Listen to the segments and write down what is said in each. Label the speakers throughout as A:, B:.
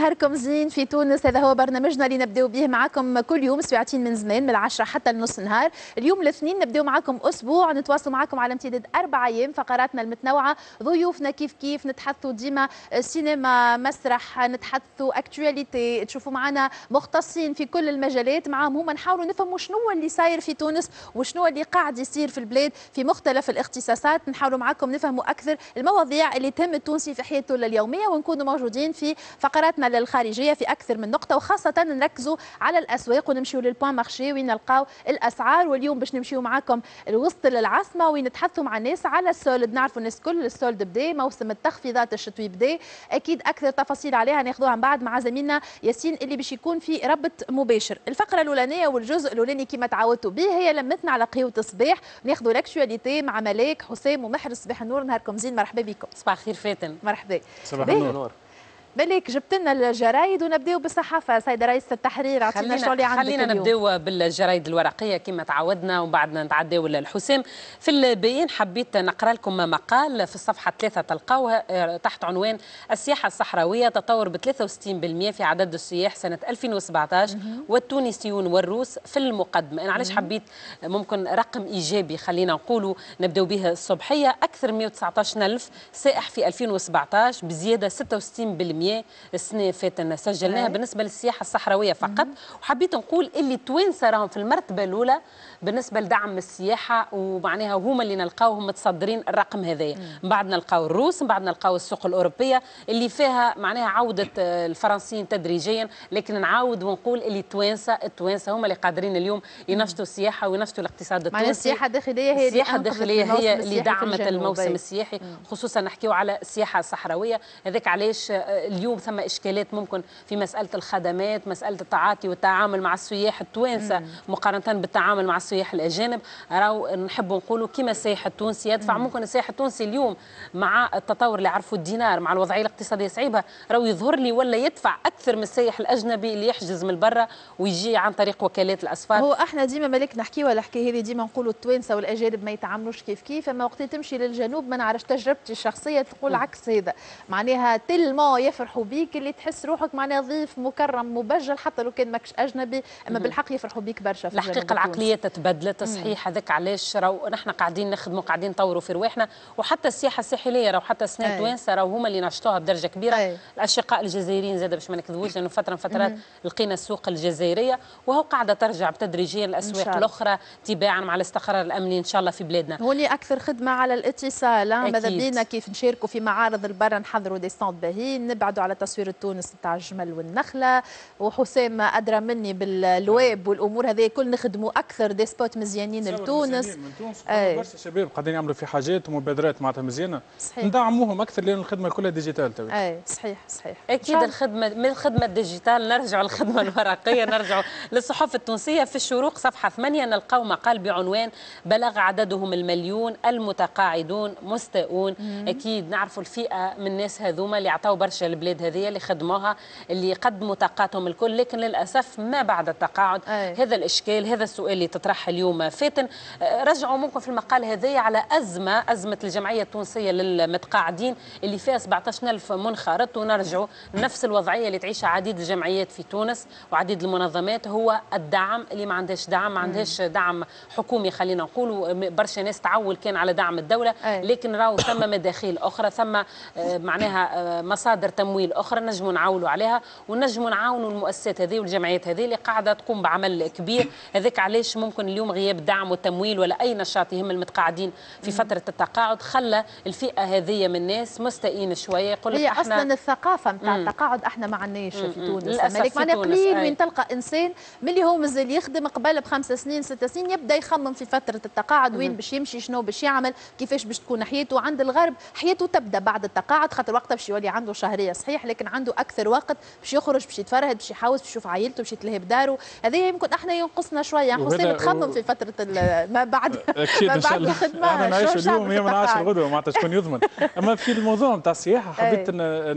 A: نهاركم زين في تونس. هذا هو برنامجنا اللي نبداو به معكم كل يوم ساعتين من زمان من 10 حتى لنص النهار. اليوم الاثنين نبداو معكم اسبوع نتواصلوا معكم على امتداد 4 ايام. فقراتنا المتنوعه، ضيوفنا كيف نتحدثوا ديما سينما، مسرح، نتحدثوا اكتواليتي، تشوفوا معنا مختصين في كل المجالات. معاهم هما نحاولوا نفهموا شنو اللي صاير في تونس وشنو اللي قاعد يصير في البلاد في مختلف الاختصاصات. نحاولوا معكم نفهموا اكثر المواضيع اللي تهم التونسي في حياته اليوميه، ونكونوا موجودين في فقراتنا للخارجيه في اكثر من نقطه، وخاصه نركزوا على الاسواق ونمشيو للبوان مارشي وين نلقاو الاسعار. واليوم باش نمشيو معكم الوسط للعاصمه وين نتحدثوا مع الناس على السولد. نعرفوا الناس كل السولد بدا، موسم التخفيضات الشتوي بدا، اكيد اكثر تفاصيل عليها ناخذوها من بعد مع زميلنا ياسين اللي باش يكون في ربط مباشر. الفقره الاولانيه والجزء الاولاني كما تعودتوا به هي لمتنا على قهوه الصباح، ناخذوا الاكتواليتي مع ملاك حسام ومحر. صباح النور، نهاركم زين، مرحبا بكم.
B: صباح الخير فاتن.
A: مرحبا.
C: صباح النور.
A: ملك جبت لنا الجرايد ونبداو بالصحافه. سيده رئيسه التحرير، اعطينا شو اللي عندك
B: خلينا
A: اليوم.
B: نبداو بالجرايد الورقيه كما تعودنا وبعدنا نتعداو للحسام. في البيان حبيت نقرا لكم مقال في الصفحه 3 تلقاوه تحت عنوان السياحه الصحراويه تطور ب 63% في عدد السياح سنه 2017 والتونسيون والروس في المقدمه. انا علاش حبيت ممكن رقم ايجابي خلينا نقولوا نبداو به الصبحيه. اكثر من 119,000 سائح في 2017 بزياده 66% السنه فاتنا سجلناها بالنسبه للسياحه الصحراويه فقط. وحبيت نقول اللي التوانسه راهم في المرتبه الاولى بالنسبه لدعم السياحه، ومعناها هما اللي نلقاوهم متصدرين الرقم هذايا. من بعد نلقاو الروس، من بعد نلقاو السوق الاوروبيه اللي فيها معناها عوده الفرنسيين تدريجيا، لكن نعاود ونقول اللي التوانسه هما اللي قادرين اليوم ينشطوا السياحه وينشطوا الاقتصاد التونسي.
A: معناها السياحه الداخليه هي
B: السياحه الداخليه هي اللي دعمت الموسم السياحي، خصوصا نحكيو على السياحه الصحراويه. هذاك علاش اليوم ثم اشكالات ممكن في مساله الخدمات، مساله التعاطي والتعامل مع السياح التوانسه مقارنه بالتعامل مع السياح الاجانب. راهو نحبوا نقولوا كما السائح التونسي يدفع، ممكن السائح التونسي اليوم مع التطور اللي عرفوا الدينار مع الوضعيه الاقتصاديه صعيبه راهو يظهر لي ولا يدفع اكثر من السائح الاجنبي اللي يحجز من برا ويجي عن طريق وكالات الاسفار.
A: هو احنا ديما مالك نحكيو على الحكايه هذه، ديما نقولوا التوانسه والاجانب ما يتعاملوش كيف، اما وقت تمشي للجنوب ما نعرفش تجربتي الشخصيه تقول عكس هذا. معناها تلمو يفرحوا بيك اللي تحس روحك معناها ضيف مكرم مبجل حتى لو كان ماكش اجنبي، اما بالحق يفرحوا بيك برشا. في
B: الحقيقه العقليات تبدلت صحيح. هذاك علاش راهو نحن قاعدين نخدموا قاعدين نطوروا في رواحنا، وحتى السياحه الساحليه راهو حتى السنه التوانسه راهو هما اللي نشطوها بدرجه كبيره. الاشقاء الجزائريين زاد باش ما نكذبوش، لانه فتره من فترات لقينا السوق الجزائريه وهو قاعده ترجع تدريجيا الاسواق الاخرى تباعا مع الاستقرار الامني ان شاء الله في بلادنا.
A: هوني اكثر خدمه على الاتصال، ماذا بينا كيف نشاركوا في معارض البر، نحضروا دي ستاند باهين، نبعدوا على تصوير تونس تاع الجمل والنخله. وحسام ادرى مني بالويب والامور هذه كل نخدموا اكثر دي سبوت مزيانين لتونس.
C: من تونس برشا شباب قاعدين يعملوا في حاجات ومبادرات معناتها مزيانه، ندعموهم اكثر لان الخدمه كلها ديجيتال توي.
A: صحيح
B: اكيد. الخدمه من الخدمه الديجيتال نرجعوا للخدمه الورقيه، نرجعوا للصحف التونسيه. في الشروق صفحه 8 نلقاو مقال بعنوان بلغ عددهم المليون المتقاعدون مستاءون. اكيد نعرفوا الفئه من الناس هذوما اللي عطاو برشا البلاد هذه، اللي خدموها، اللي قدموا طاقاتهم الكل، لكن للاسف ما بعد التقاعد. هذا الاشكال، هذا السؤال اللي تطرح اليوم فاتن. رجعوا ممكن في المقال هذايا على ازمه الجمعيه التونسيه للمتقاعدين اللي فيها 17,000 منخرط، ونرجعوا نفس الوضعيه اللي تعيشها عديد الجمعيات في تونس وعديد المنظمات، هو الدعم اللي ما عندهاش دعم، ما عندهاش دعم حكومي خلينا نقولوا. برشا ناس تعول كان على دعم الدوله، لكن راهو ثم مداخيل اخرى، ثم معناها مصادر تمويل اخرى نجموا نعولوا عليها، ونجموا نعاونوا المؤسسات هذه والجمعيات هذه اللي قاعده تقوم بعمل كبير. هذاك علاش ممكن اليوم غياب دعم وتمويل ولا اي نشاط يهم المتقاعدين في فتره التقاعد خلى الفئه هذه من الناس مستائين شويه. يقول لك
A: هي اصلا الثقافه نتاع التقاعد احنا ما عندناش في تونس.
B: للاسف
A: معناها قليل وين تلقى انسان ملي هو مازال يخدم قبل ب5 سنين 6 سنين يبدا يخمم في فتره التقاعد وين باش يمشي، شنو باش يعمل، كيفاش باش تكون حياته. عند الغرب حياته تبدا بعد التقاعد، خاطر وقتها باش يولي عنده شهريه صحيح، لكن عنده اكثر وقت باش يخرج، باش يتفرهد، باش يحوس، باش يشوف عائلته، باش يتلهي بداره. هذه يمكن احنا ينقصنا شويه. حسام تخمم في فتره ما بعد
C: اكيد ان شاء الله. احنا نعيشوا اليوم هي ما نعيش الغدوه معناتها شكون يضمن. اما في الموضوع نتاع السياحه حبيت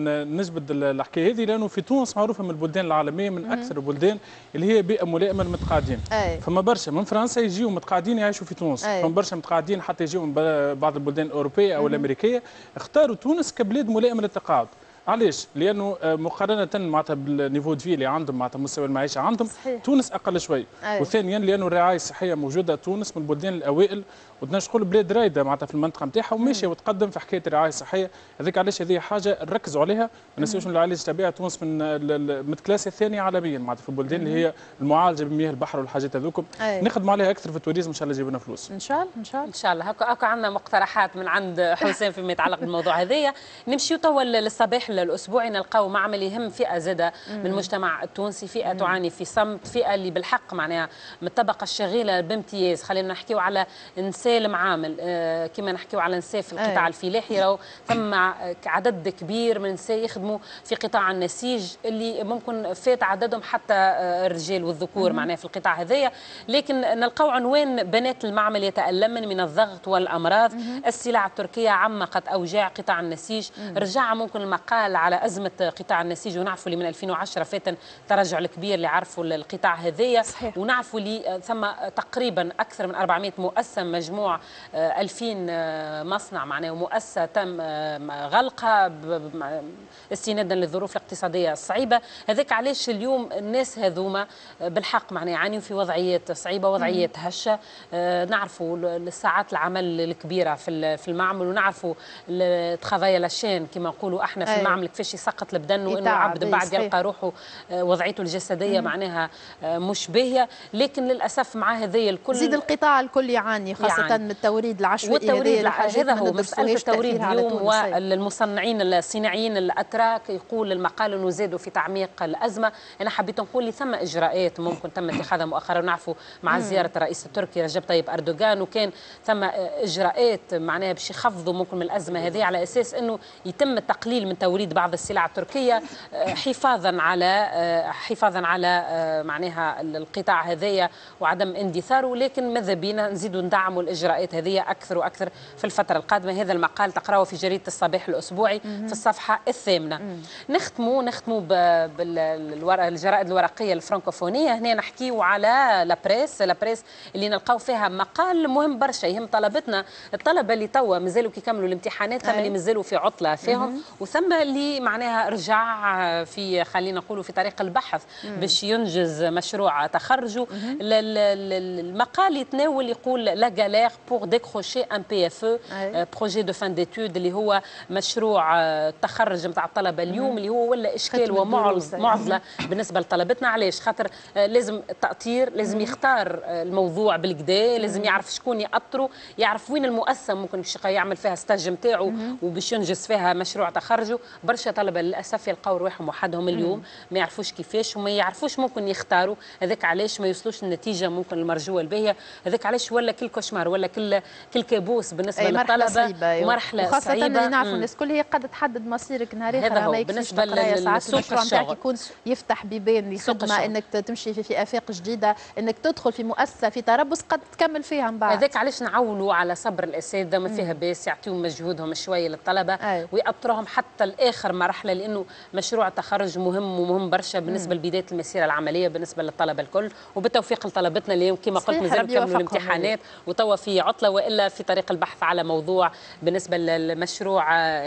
C: نجبد الحكايه هذه، لانه في تونس معروفه من البلدان العالميه من اكثر البلدان اللي هي بيئه ملائمه للمتقاعدين. فما برشا من فرنسا يجيو متقاعدين يعيشوا في تونس، فما برشا متقاعدين حتى يجيو من بعض البلدان الاوروبيه او الامريكيه، اختاروا تونس كبلاد ملائمه للتقاعد. علاش؟ لانه مقارنه معناتها بالنيفو دو في اللي عندهم معناتها مستوى المعيشه عندهم
A: صحيح.
C: تونس اقل شوي. وثانيا لانه الرعايه الصحيه موجوده تونس من البلدان الاوائل وتنجم تقول بلاد رايده معناتها في المنطقه نتاعها وماشيه وتقدم في حكايه الرعايه الصحيه. هذيك علاش هذه حاجه نركزوا عليها. ما ننساوش ان العلاج الطبيعي تونس من الكلاس الثانيه عالميا معناتها في البلدان اللي هي المعالجه بمياه البحر والحاجات هذوكم. نخدموا عليها اكثر في التوريزم ان شاء الله يجيب لنا فلوس.
A: ان شاء الله ان شاء الله
B: ان شاء الله. هكا عندنا مقترحات من عند حسام فيما يتعلق بالموضوع هذايا. نمشيو توا للصباح الاسبوعي نلقاو معمل يهم فئه زاده من المجتمع التونسي، فئه تعاني في صمت، فئه اللي بالحق معناها من الطبقه الشغيله بامتياز. خلينا نحكيو على نساء المعامل كما نحكيو على نساء في القطاع الفلاحي، راهو ثم عدد كبير من النساء يخدموا في قطاع النسيج اللي ممكن فات عددهم حتى الرجال والذكور معناها في القطاع هذايا. لكن نلقاو عنوان بنات المعمل يتألمن من الضغط والامراض، السلع التركيه عمقت اوجاع قطاع النسيج. رجع ممكن المقال على ازمه قطاع النسيج، ونعرفوا اللي من 2010 فات التراجع الكبير اللي عرفوا القطاع هذايا، ونعرفوا اللي ثم تقريبا اكثر من 400 مؤسسه مجموع 2000 مصنع معناه ومؤسسه تم غلقها استنادا للظروف الاقتصاديه الصعيبه. هذاك علاش اليوم الناس هذوما بالحق معناه يعانيوا في وضعيات صعيبه، وضعيات هشه. نعرفوا الساعات العمل الكبيره في المعمل، ونعرفوا تخافايا لاشين كما نقولوا احنا في المعمل كيفاش يسقط البدن وانه العبد بعد يلقى روحه وضعيته الجسديه معناها مش باهيه. لكن للاسف مع هذه الكل
A: زيد القطاع الكل يعاني، خاصه من التوريد العشوائي.
B: والتوريد هذا هو مساله التوريد اليوم. والمصنعين الصناعيين الاتراك يقول المقال انه زادوا في تعميق الازمه. انا حبيت نقول لي ثم اجراءات ممكن تم اتخاذها مؤخرا، نعرفوا مع زياره الرئيس التركي رجب طيب اردوغان، وكان ثم اجراءات معناها باش يخفضوا ممكن من الازمه هذه على اساس انه يتم التقليل من توريد بعض السلع التركيه حفاظا على معناها القطاع هذايا وعدم اندثاره. لكن ماذا بينا نزيدوا ندعموا الاجراءات هذه اكثر واكثر في الفتره القادمه. هذا المقال تقراه في جريده الصباح الاسبوعي في الصفحه الثامنه. نختموا بالجرائد الورقيه الفرنكوفونيه. هنا نحكيوا على لابريس اللي نلقاو فيها مقال مهم برشا يهم طلبتنا. الطلبه اللي توا مازالوا كيكملوا الامتحانات، ثم اللي مازالوا في عطله فيهم، وثم اللي معناها رجع في خلينا نقولوا في طريق البحث باش ينجز مشروع تخرجه. المقال يتناول يقول لا غالير بور ديكروشي ان بي اف او بروجي دو فان ديتود، اللي هو مشروع التخرج نتاع الطلبه اليوم، اللي هو ولا اشكال ومعضله بالنسبه لطلبتنا. علاش؟ خاطر لازم التأطير، لازم يختار الموضوع بالكدا، لازم يعرف شكون يأطره، يعرف وين المؤسسه ممكن باش يعمل فيها ستاج نتاعو وباش ينجز فيها مشروع تخرجه. برشا طلبه للاسف يلقاو رواحهم وحدهم اليوم ما يعرفوش كيفاش وما يعرفوش ممكن يختاروا. هذاك علاش ما يوصلوش النتيجه ممكن المرجوه الباهيه. هذاك علاش ولا كل كوشمار ولا كل كابوس بالنسبه للطلبه، مرحله
A: وخاصه
B: صعيبه.
A: اللي نعرفوا الناس الكل هي قد تحدد مصيرك نهار اخر.
B: بالنسبه للسوق
A: نتاعك يكون يفتح بيبان لخدمه، انك تمشي في افاق جديده، انك تدخل في مؤسسه في تربص قد تكمل فيها من بعد.
B: هذاك علاش نعولوا على صبر الاساتذه، ما فيها باس يعطيو مجهودهم شويه للطلبه ويأطروهم حتى لاخر مرحله، لانه مشروع التخرج مهم ومهم برشا بالنسبه لبدايه المسيره العمليه بالنسبه للطلبه الكل. وبالتوفيق لطلبتنا اليوم كما قلت مازالوا يكملوا الامتحانات وتوا في عطله والا في طريق البحث على موضوع بالنسبه للمشروع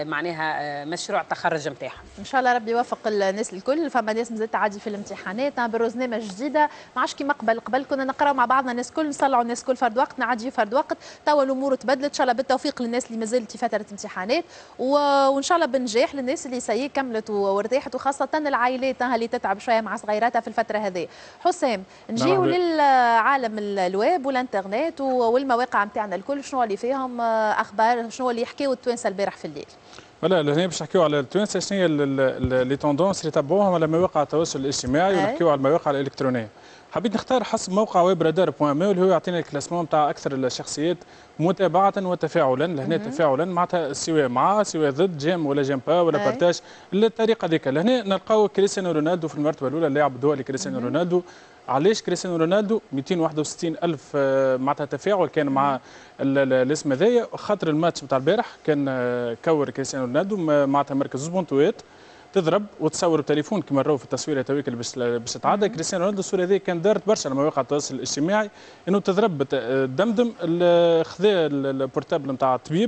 B: معناها مشروع التخرج نتاعهم.
A: ان شاء الله ربي يوفق الناس الكل. فما ناس مازالت تعدي في الامتحانات برنامج جديده ما عادش كيما قبل كنا نقراو مع بعضنا الناس الكل نصلعوا الناس الكل فرد وقت نعديوا فرد وقت. توا الامور تبدلت ان شاء الله بالتوفيق للناس اللي مازالت في فتره امتحانات وان شاء الله بنجاح للناس اللي سي كملت وارتاحت، وخاصه العائلات اللي تتعب شويه مع صغيراتها في الفتره هذه. حسام نجيو للعالم الويب والانترنت والمواقع نتاعنا الكل، شنو اللي فيهم اخبار، شنو اللي يحكيوا التوانسه البارح في الليل؟
C: ولا هنا باش نحكيو على التوانسه شنو هي لي توندونس اللي تبعوهم على مواقع التواصل الاجتماعي ونحكيو على المواقع الالكترونيه. حبيت نختار حسب موقع ويب رادار بوان مي اللي هو يعطينا الكلاسمون نتاع اكثر الشخصيات متابعه وتفاعلا. لهنا تفاعلا معناتها سواء مع سواء ضد جيم ولا جيم با ولا بارتاج الطريقه هذيك. لهنا نلقاو كريستيانو رونالدو في المرتبه الاولى، اللاعب الدولي كريستيانو رونالدو. علاش كريستيانو رونالدو 261 ألف معناتها تفاعل كان مع الاسم هذايا؟ خاطر الماتش نتاع البارح كان كور كريستيانو رونالدو معناتها مركز زوج بونتوات تضرب وتصور بتليفون كما نراو في التصويره تويك اللي باش تتعدى. كريستيانو رونالدو الصوره هذه كان دارت برشا على مواقع التواصل الاجتماعي انه تضرب دمدم خذا البورتابل نتاع الطبيب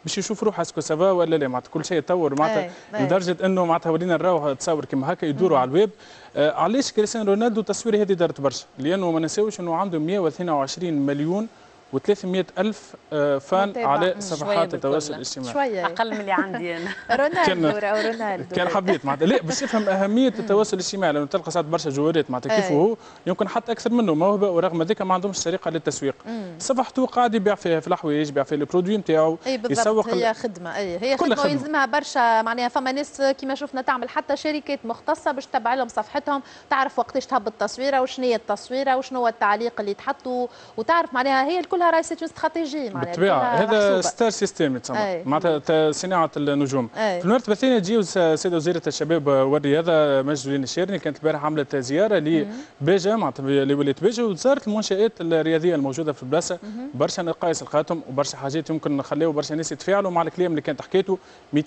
C: باش يشوف روحه اسكو سافا ولا لا، معناتها كل شيء يتطور معناتها لدرجه انه معناتها ولينا نراو تصور كيما هكا يدوروا على الويب. علاش كريستيانو رونالدو التصوير هذه دارت برشا؟ لانه ما نساوش انه عنده 122 مليون و300 ألف فان على صفحات التواصل الاجتماعي.
B: شوية أقل من اللي عندي أنا.
A: رونالدو
C: كان حبيت معناتها لا باش تفهم أهمية التواصل الاجتماعي، لأنه تلقى ساعات برشا جوارات معناتها كيف هو يمكن حتى أكثر منه موهبة، ورغم ذلك ما عندهمش طريقة للتسويق. صفحته قاعد يبيع فيها في الحوايج، يبيع فيها البرودوي نتاعو،
A: يسوق. هي خدمة هي خدمة ويلزمها برشا معناها. فما ناس كيما شفنا تعمل حتى شركات مختصة باش تتبع لهم صفحتهم، تعرف وقتاش تهبط التصويرة وشنو هي التصويرة وشنو هو التعليق اللي تحطوا، وتعرف معناها هي كلها راهي استراتيجي معناها
C: بالطبيعه. هذا ستار سيستم يتسمى معناتها صناعه النجوم. في المرتبه الثانيه تجيو السيده وزيره الشباب والرياضه مجد الشيرني، كانت البارح عملت زياره لباجه معناتها لولايه باجه، وزارت المنشات الرياضيه الموجوده في البلاصه. برشا نقائص لقاتهم وبرشا حاجات يمكن نخليو برشا ناس يتفاعلوا مع الكلام اللي كانت حكيته.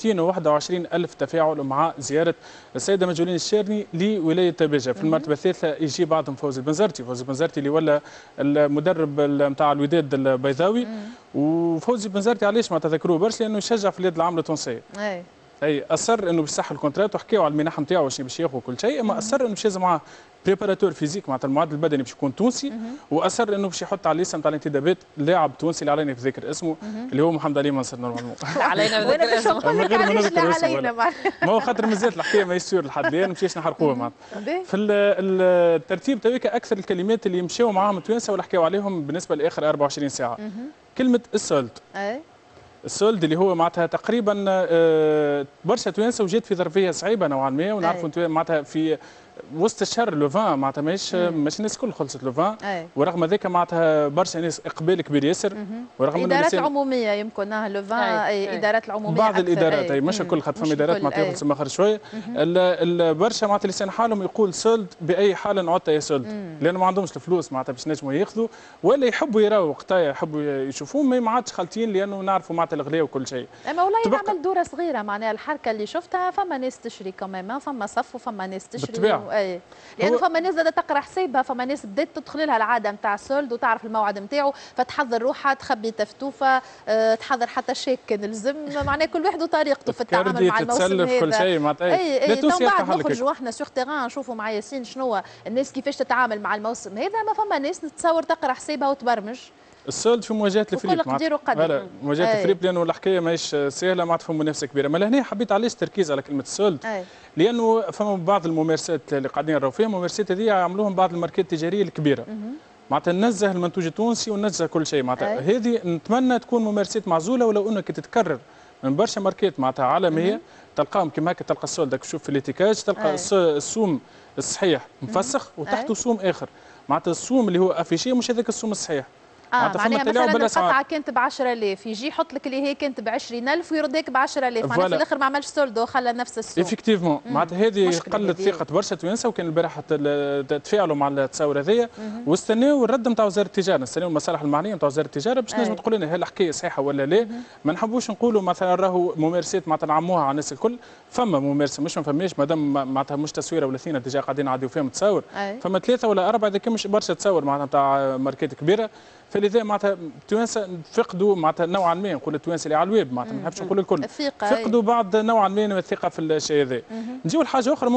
C: 221 ألف تفاعل مع زياره السيده مجد الشيرني لولايه باجه. في المرتبه الثالثه يجي بعضهم فوزي البنزرتي، فوزي البنزرتي اللي ولا المدرب نتاع الوداد البيضاوي. وفوزي بنزرتي علاش ما تذكروه برشا؟ لانه يشجع في اليد العامله التونسيه. اي اصر انه باش يصح الكونترات، وحكيوا على المنح نتاعو واش باش ياخذ كل شيء، اما اصر انه باش يلزم معاه بريباراتور فيزيك معناتها المعدل البدني باش يكون تونسي. واصر انه باش يحط على الليسته نتاع الانتدابات لاعب تونسي اللي علينا في ذكر اسمه اللي هو محمد علي منصر نورمالمون.
B: علينا بذكر اسمه
A: من غير ما نذكر اسمه.
C: ما هو خاطر مازالت الحكايه ما يسير لحد الان مشيش نحرقوها معناتها. في الترتيب تويك اكثر الكلمات اللي مشاو معاهم التوانسه واللي حكاوا عليهم بالنسبه لاخر 24 ساعه كلمه السولد. السولد اللي هو معناتها تقريبا برشا توانسه وجات في ظرفيه صعيبه نوعا ما، ونعرفوا معناتها في وسط الشهر لوفان معناتها ماهيش الناس الكل خلصت لوفان. ورغم ذلك معناتها برشا ناس اقبال كبير ياسر.
A: ورغم الادارات العموميه يمكن لوفان ادارات العموميه
C: بعض الادارات مش الكل، خاطر فما ادارات معناتها ياخذ سماخر شويه. برشا معناتها لسان حالهم يقول سولد باي حال عدت يا سولد، لانه ما عندهمش الفلوس معناتها باش نجموا ياخذوا، ولا يحبوا يراو وقتها يحبوا يشوفوه ما عادش خالطين، لانه نعرفوا معناتها الغلاء وكل شيء.
A: اما والله نعمل دوره صغيره معناها الحركه اللي شفتها، فما ناس تشري كمان، فما صف وفما ناس تشري لانه فما ناس بدها تقرا حسابها، فما ناس بدات تدخل لها العاده نتاع السولد وتعرف الموعد نتاعو، فتحضر روحها تخبي تفتوفه، تحضر حتى شيك كان لزم، معناها كل واحد وطريقته في التعامل مع الموسم هذا.
C: كل شيء معناتها
A: تو بعد نخرجوا احنا سوغ تيران نشوفوا مع ياسين شنو الناس كيفاش تتعامل مع الموسم هذا. ما فما ناس نتصور تقرا حسابها وتبرمج.
C: السولد في مواجهه الفريق
A: معناتها
C: مواجهه الفريق، لانه الحكايه ماهيش سهله معناتها فما منافسه كبيره. ما لهنا حبيت علاش التركيز على كلمه السولد، لانه فما بعض الممارسات اللي قاعدين نراو فيها، الممارسات هذه يعملوهم بعض الماركات التجاريه الكبيره معناتها ننزه المنتوج التونسي وننزه كل شيء معناتها. هذه نتمنى تكون ممارسات معزوله، ولو انك تتكرر من برشا ماركات معناتها عالميه تلقاهم كما هكا، تلقى السولد تشوف في الاتيكاج تلقى السوم الصحيح مفسخ وتحته سوم اخر معناتها السوم اللي هو افيشي مش هذاك السوم الصحيح.
A: معناها مثلا القطعه كانت ب 10000 يجي يحط لك اللي هي كانت ب 20000 ويردك ب 10000 معناها في الاخر ما عملش سولد وخلى نفس السوم.
C: افكتيفمون معناتها هذه قلت ثقه برشا توانسه، وكان البارح تفاعلوا مع التصاور هذيا واستناو الرد نتاع وزاره التجاره، نستناو المصالح المعنيه نتاع وزاره التجاره باش نجم تقول لنا هل الحكايه صحيحه ولا لا. ما نحبوش نقولوا مثلا راهو ممارسات معناتها نعموها على الناس الكل، فما ممارسه مش ما فماش مادام معناتها مش تصويره ولا ثينا ديجا قاعدين نعديو فيهم تصاور، فما 3 ولا 4 اذا كان مش برشا تصاور معناتها نتاع ماركات كبيره. فلذا معناتها التوانسه فقدوا معناتها نوعا ما، نقول التوانسه اللي على الويب معناتها ما نحبش نقول الكل، فقدوا بعض نوعا ما من الثقه في الشيء هذا. نجيو لحاجه اخرى،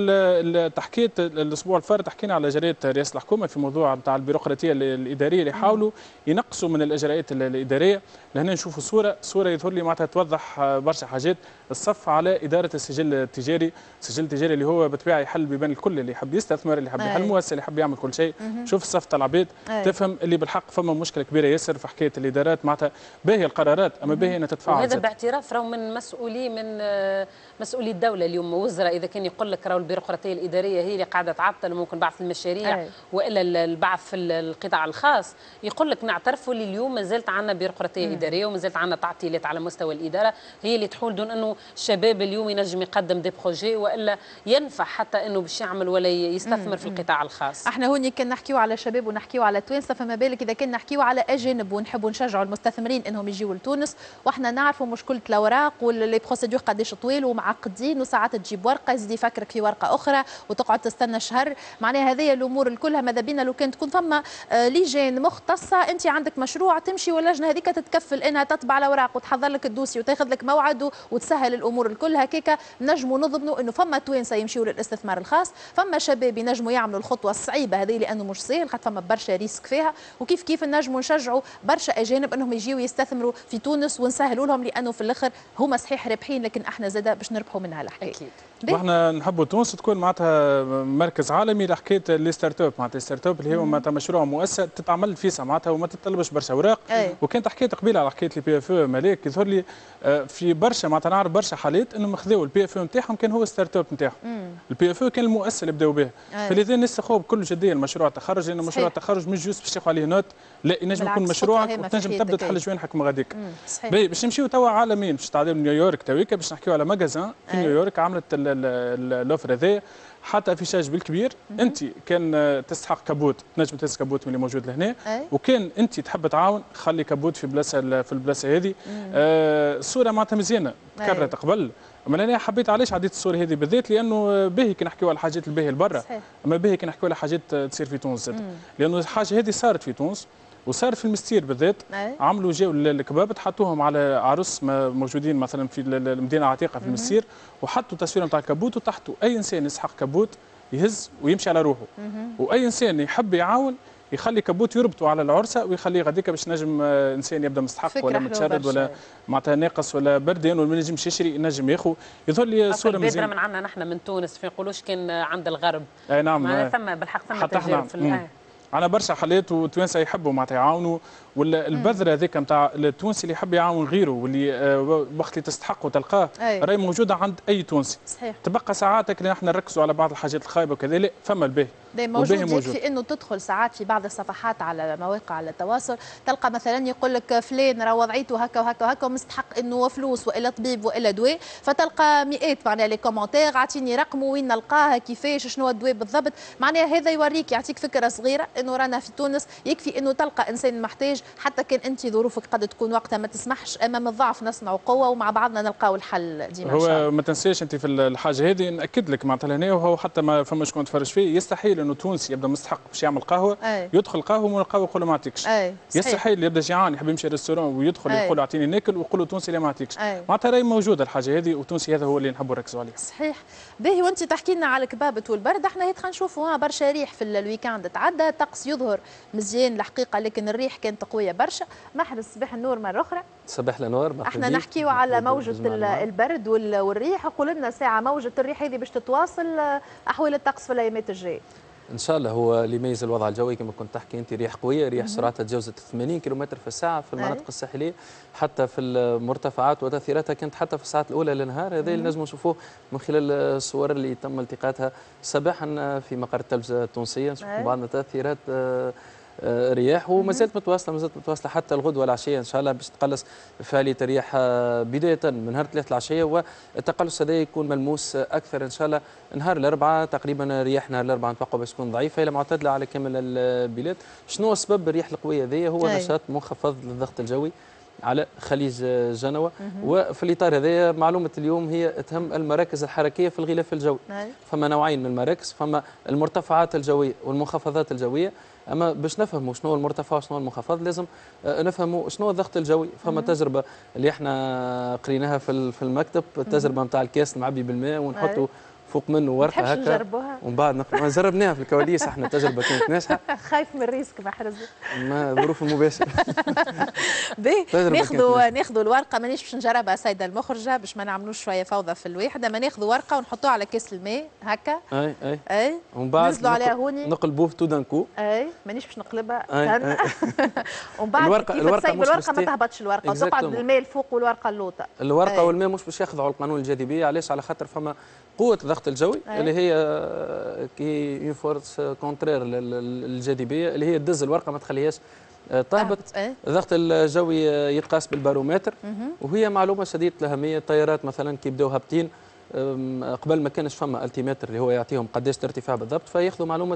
C: ممكن تحكيت الاسبوع الفارط حكينا على جريده رئاسه الحكومه في موضوع نتاع البيروقراطيه الاداريه اللي يحاولوا ينقصوا من الاجراءات الاداريه. لهنا نشوفوا صوره يظهر لي معناتها توضح برشا حاجات. الصف على اداره السجل التجاري، السجل التجاري اللي هو بالطبيعه يحل بين الكل، اللي يحب يستثمر، اللي يحب يحل مؤسسه، اللي يحب يعمل كل شيء. شوف الصف تاع العباد تفهم اللي بالحق فما مشكله كبيره ياسر في حكايه الادارات معناتها باهيه القرارات اما باهيه انها تتفاعل.
B: وهذا باعتراف راهو من مسؤولي الدوله اليوم، وزراء اذا كان يقول لك راهو البيروقراطيه الاداريه هي اللي قاعده تعطل وممكن بعض المشاريع والا البعث في القطاع الخاص، يقول لك نعترفوا اللي اليوم ما زالت عندنا بيروقراطيه اداريه وما زالت عندنا تعطيلات على مستوى الاداره هي اللي تحول دون انه الشباب اليوم ينجم يقدم دي بروجي والا ينفع حتى انه باش يعمل ولا يستثمر في القطاع الخاص.
A: احنا هوني كان نحكيو على شباب ونحكيو على توانسه، فما بالك اذا كان كان نحكيو على اجانب ونحبوا نشجعوا المستثمرين انهم يجيوا لتونس، واحنا نعرفوا مشكله الاوراق واللي بروسيدور قداش طويل ومعقدين، وساعات تجيب ورقه يزيد يفكرك في ورقه اخرى وتقعد تستنى شهر. معناها هذه الامور الكلها ماذا بينا لو كان تكون ثم لجان مختصه، انت عندك مشروع تمشي واللجنه هذيك تتكفل انها تطبع الاوراق وتحضر لك الدوسي وتاخذ لك موعد وتسهل الامور الكل. هكاك نجموا نضمنوا انه فما توانسه يمشيوا للاستثمار الخاص، فما شباب ينجموا يعملوا الخطوه الصعيبه هذه لانه مش سهل، خاطر فما برشا ريسك فيها، وكيف كيف نجموا نشجعوا برشا اجانب انهم يجيوا يستثمروا في تونس ونسهلوا لهم، لانه في الاخر هما صحيح رابحين لكن احنا زاده باش نربحوا منها الحكايه.
B: اكيد.
C: واحنا نحبوا تونس تكون معناتها مركز عالمي لحكايه لي ستارت اب، معناتها ستارت اب اللي هو معناتها مشروع مؤسسه تتعمل فيسا معناتها وما تتطلبش برشا اوراق. وكانت حكيت قبيله على حكايه البي اف او ملاك، يظهر لي في برشا معناتها نعرف برشا حالات انهم خذاوا البي اف او نتاعهم كان هو ستارت اب نتاعهم. البي اف او كان المؤسسه اللي بداوا بها، فلذا نستخدموا بكل جديه المشروع التخرج، لانه مشروع التخرج مش جوست باش تاخذ عليه نوت، لا ينجم يكون مشروعك وتنجم تبدا تحل جوانحك من غاديك. باش نمشيو توا عالميا باش تعديو نيويورك تويكا باش نحكيو على ماغازان في نيويورك عملت الاوفر هذا، حتى افيشاج بالكبير. انت كان تستحق كابوت تنجم تهز كابوت من اللي موجود لهنا، وكان انت تحب تعاون خلي كابوت في البلاصه هذه. الصوره معناتها مزيانه تكررت قبل، اما انا حبيت علاش عديت الصوره هذه بالذات، لانه باهي كي نحكيو على الحاجات الباهيه لبرا، اما باهي كي نحكيو على حاجات تصير في تونس زاد، لانه الحاجه هذه صارت في تونس وصار في المستير بالذات. عملوا جاوا الكباب حطوهم على عرس موجودين مثلا في المدينه العتيقه في المستير، وحطوا تصوير نتاع الكبوت وتحته اي انسان يسحق كبوت يهز ويمشي على روحه، واي انسان يحب يعاون يخلي كبوت يربطوا على العرسه ويخليه غاديك باش نجم انسان يبدا مستحق ولا متشرد ولا معناتها ناقص ولا بردان ولا ما ينجمش يشري ينجم ياخذ. يظهر لي صوره مزيانه من
B: عندنا نحن من تونس، ما يقولوش كان عند الغرب.
C: اي نعم،
B: ثم بالحق ثم تجارب في
C: على برشا حالات وتوانسه يحبوا معناتها يعاونوا، ولا البذره هذيك نتاع التونسي اللي يحب يعاون غيره واللي وقت اللي تستحقه تلقاه راهي موجوده عند اي تونسي.
A: صحيح.
C: تبقى ساعاتك اللي نحن نركزوا على بعض الحاجات الخايبه وكذا، لا فما الباهي
A: موجود في انه تدخل ساعات في بعض الصفحات على مواقع التواصل تلقى مثلا يقول لك فلان راه وضعيته هكا وهكا وهكا ومستحق انه فلوس والا طبيب والا دواء، فتلقى مئات معناها لي كومونتير اعطيني رقمه وين نلقاه كيفاش شنو الدواء بالضبط. معناها هذا يوريك يعطيك فكره صغيره انه رانا في تونس يكفي انه تلقى انسان محتاج، حتى كان انت ظروفك قد تكون وقتها ما تسمحش، امام الضعف نصنعوا قوه ومع بعضنا نلقاو الحل ديما.
C: هو ما تنساش انت في الحاجه هذه ناكد لك معناتها هنا، وهو حتى ما فما شكون تفرج فيه، يستحيل انه تونسي يبدا مستحق باش يعمل قهوه يدخل قهوه ومن القهوه يقول له ما اعطيكش. يستحيل يبدا جيعان يحب يمشي ريستورون ويدخل يقول له اعطيني ناكل ويقول له تونسي لا ما اعطيكش. معناتها راهي موجوده الحاجه هذه، وتونسي هذا هو اللي نحبوا نركزوا عليه.
A: صحيح. باهي، وانت تحكي لنا على الكبابه والبرد، احنا هيك نشوفوا برشا ريح في الويكاند تعدى، الطقس يظهر مزيان الحقيقه لكن الريح كانت قويه برشا. محرز صباح النور مره اخرى.
D: صباح النور.
A: احنا نحكيو على موجه البرد والريح، قول لنا ساعه موجه الريح هذه باش تتواصل احوال الطقس في الايامات الجايه.
D: ان شاء الله. هو اللي يميز الوضع الجوي كما كنت تحكي انت ريح قويه، ريح سرعتها تجاوزت 80 كيلومتر في الساعه في المناطق الساحليه حتى في المرتفعات، وتاثيراتها كانت حتى في الساعات الاولى للنهار. هذا اللي نجموا نشوفوه من خلال الصور اللي تم التقاطها صباحا في مقر التلفزه التونسيه. نشوفوا بعضنا تاثيرات رياح وما زالت متواصله حتى الغدوه العشيه ان شاء الله باش تقلص فعاليه الرياح بدايه من نهار 3 العشيه، والتقلص هذا يكون ملموس اكثر ان شاء الله نهار الاربعاء. تقريبا رياح نهار الاربعاء نتوقع باش تكون ضعيفه الى معتدله على كامل البلاد. شنو سبب الرياح القويه هذه؟ هو نشاط منخفض للضغط الجوي على خليج جنوة. وفي الإطار هذا معلومة اليوم هي تهم المراكز الحركية في الغلاف الجوي. فما نوعين من المراكز، فما المرتفعات الجوية والمنخفضات الجوية. أما باش نفهموا شنو المرتفع وشنو المنخفض لازم نفهموا شنو الضغط الجوي. فما تجربة اللي احنا قريناها في المكتب، التجربة نتاع الكاس المعبي بالماء ونحطوا فوق منه ورقه هكا ومن بعد جربناها في الكواليس. احنا التجربه كانت ناجحه.
A: خايف من الريسك محرز.
D: ما ظروف المباشره.
A: ناخذوا الورقه، مانيش باش نجربها سيده المخرجه باش ما نعملوش شويه فوضى في الوحده. ما ناخذوا ورقه ونحطوها على كاس الماء هكا.
D: اي ومن بعد
A: نزلوا عليها هوني
D: نقلبوه تو دانكو.
A: مانيش باش نقلبها. ومن بعد
D: الورقه
A: ما تهبطش الورقه وتقعد بالماء الفوق والورقه اللوطه.
D: الورقه والماء مش باش يخضعوا القانون الجاذبيه. علاش؟ على خاطر فما قوة الضغط الجوي اللي هي كي فورس كونترير للجاذبية اللي هي تدز الورقة ما تخليهاش تهبط. الضغط الجوي يتقاس بالبارومتر، وهي معلومة شديدة الأهمية. الطيارات مثلا كي بداو هابطين قبل ما كانش فما التيمتر اللي هو يعطيهم قداش الارتفاع بالضبط، فياخذوا معلومه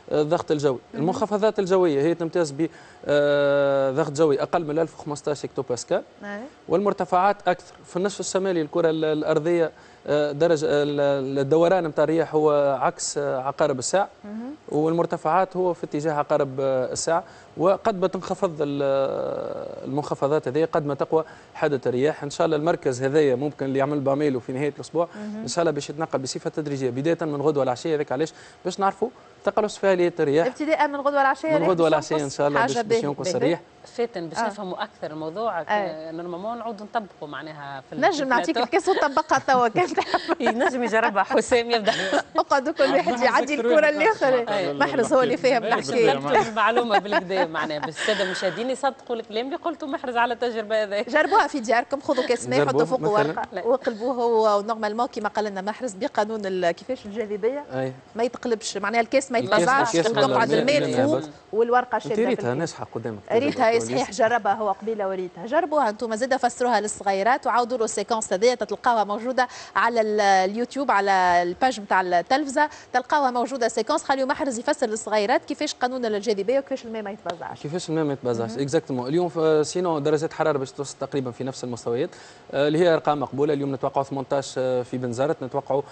D: الضغط الجوي. المنخفضات الجويه هي تمتاز بضغط جوي اقل من 1015 هكتو باسكال، والمرتفعات اكثر. في النصف الشمالي الكره الارضيه درجه الدوران نتاع الرياح هو عكس عقارب الساعه، والمرتفعات هو في اتجاه عقارب الساعه، وقد ما تنخفض المنخفضات هذه قد ما تقوى حدة الرياح. ان شاء الله المركز هذايا ممكن اللي يعمل بعمله في نهايه الاسبوع ان شاء الله باش يتنقل بصفه تدريجيه بدايه من غدوه العشيه. هذاك علاش باش نعرفوا تقلص فعاليه الرياح
A: ابتداء من غدوه العشيه،
D: من غدوه العشيه ان شاء الله باش ينقص الريح.
B: فاتن باش نفهموا اكثر الموضوع. نورمالمون نعودوا نطبقوا معناها في
A: نجم نعطيك الكاس وطبقها توا كان
B: نجم يجربها حسام يبدا.
A: اقعدوا كل واحد يعدي الكره الاخر. محرز هو اللي فاهم الحكايه.
B: المعلومه بالكدا معناها باش الساده المشاهدين يصدقوا الكلام اللي قلته محرز على التجربه هذه.
A: جربوها في دياركم، خذوا كاس ماء حطوا فوق ورقه وقلبوه. هو نورمالمون كما قال لنا محرز بقانون كيفاش الجاذبيه ما يتقلبش، معناها الكاس ما يتوزعش وتقعد الماء فوق والورقه شاده.
D: ريتها ناجحه قدامك،
A: ريتها صحيح جربها هو قبيله وريتها. جربوها انتم زاده فسروها للصغيرات وعاودوا له السيكونس هذيا تلقاوها موجوده على اليوتيوب على الباج نتاع التلفزه، تلقاوها موجوده سيكونس. خليوا محرز يفسر للصغيرات كيفاش قانون الجاذبيه وكيفاش الماء ما يتوزعش.
D: كيفاش الماء ما يتوزعش اكزاكتومون. اليوم سينو درجات حراره باش توصل تقريبا في نفس المستويات اللي هي ارقام مقبوله. اليوم نتوقعوا 18 في بنزرت، نتوقعوا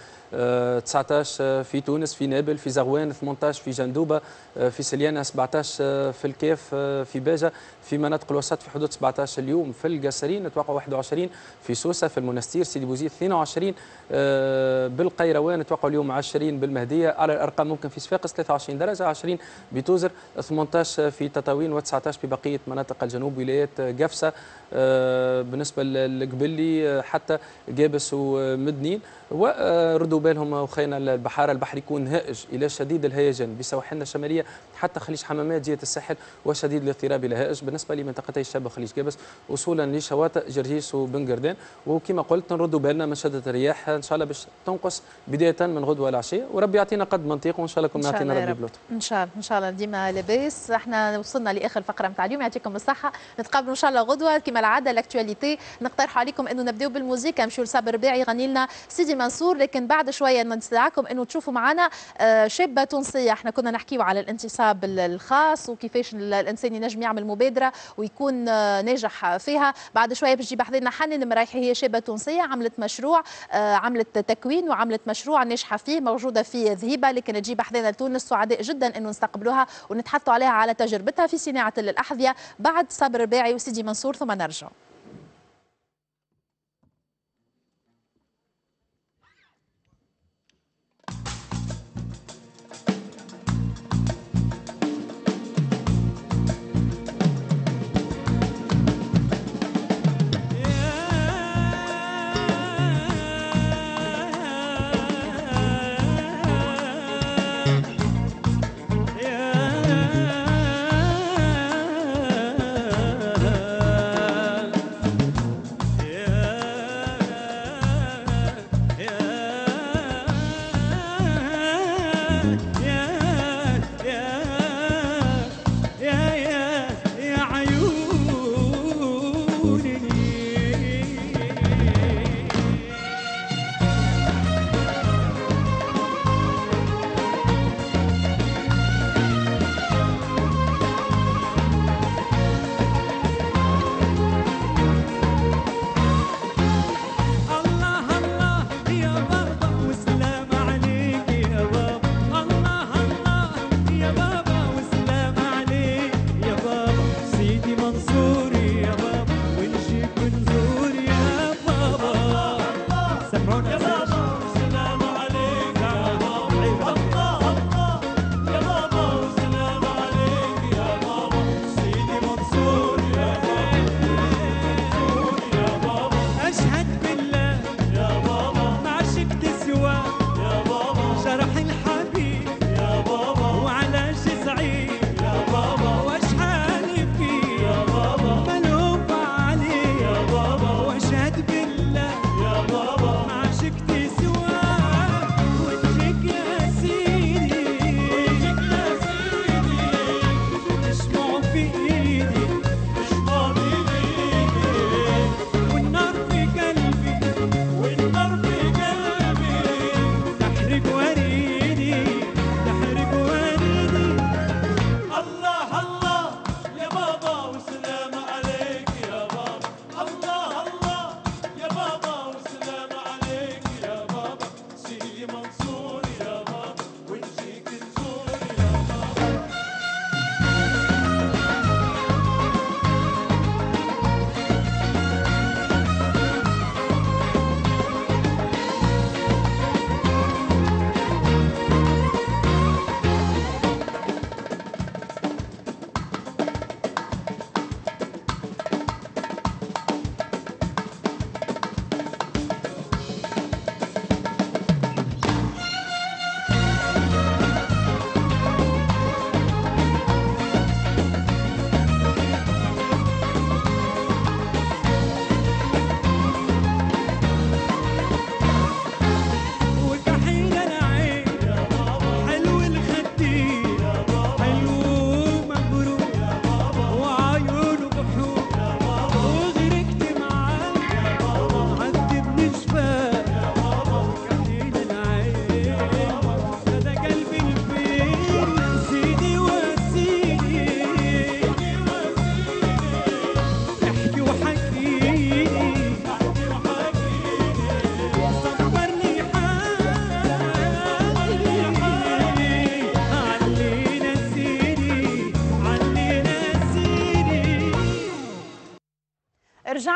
D: 19 في تونس، في نابل، في زغوان 18 في جندوبه، في سليانه 17 في الكاف، في باجه، في مناطق الوسط في حدود 17 اليوم. في القصرين نتوقع 21 في سوسه، في المنستير سيدي بوزيد 22 بالقيروان، نتوقع اليوم 20 بالمهديه. على الارقام ممكن في صفاقس 23 درجه، 20 بتوزر، 18 في تطاوين و19 في بقيه مناطق الجنوب ولايات قفصه بالنسبه للقبلي حتى قابس ومدنين. وردوا بالهم وخينا البحار، البحر يكون هائج الى شديد الهيجان بسواحلنا الشماليه حتى خليج حمامات جهه الساحل، وشديد الاضطراب الى هائج بالنسبه لمنطقتي الشابه وخليج قابس وصولا لشواطئ جرجيس وبن قردان. وكما قلت نردوا بالنا من شده الرياح ان شاء الله باش تنقص بدايه من غدوه العشيه، وربي يعطينا قد منطق وان شاء الله كنا يعطينا ربي بلطف.
A: ان شاء الله ان شاء الله ديما لاباس. احنا وصلنا لاخر فقره نتاع اليوم، يعطيكم الصحه. نتقابلوا ان شاء الله غدوه كما العاده لاكتواليتي. نقترح عليكم انه نبداو بالموسيقى، نمشيو لصابر رباعي يغني لنا سيدي منصور، لكن بعد شويه نستدعاكم انه تشوفوا معنا شابه تونسيه. احنا كنا نحكيو على الانتصاب الخاص وكيفاش الانسان ينجم يعمل مبادره ويكون ناجح فيها. بعد شويه باش تجيب حضرنا حنان مريحي، هي شابه تونسيه عملت مشروع، عملت تكوين وعملت مشروع ناجحه فيه، موجوده في ذهيبه لكن تجيب حضرنا لتونس. سعداء جدا انه نستقبلوها ونتحدثوا عليها على تجربتها في صناعه الاحذيه. بعد صابر رباعي وسيدي منصور ثم نرجع.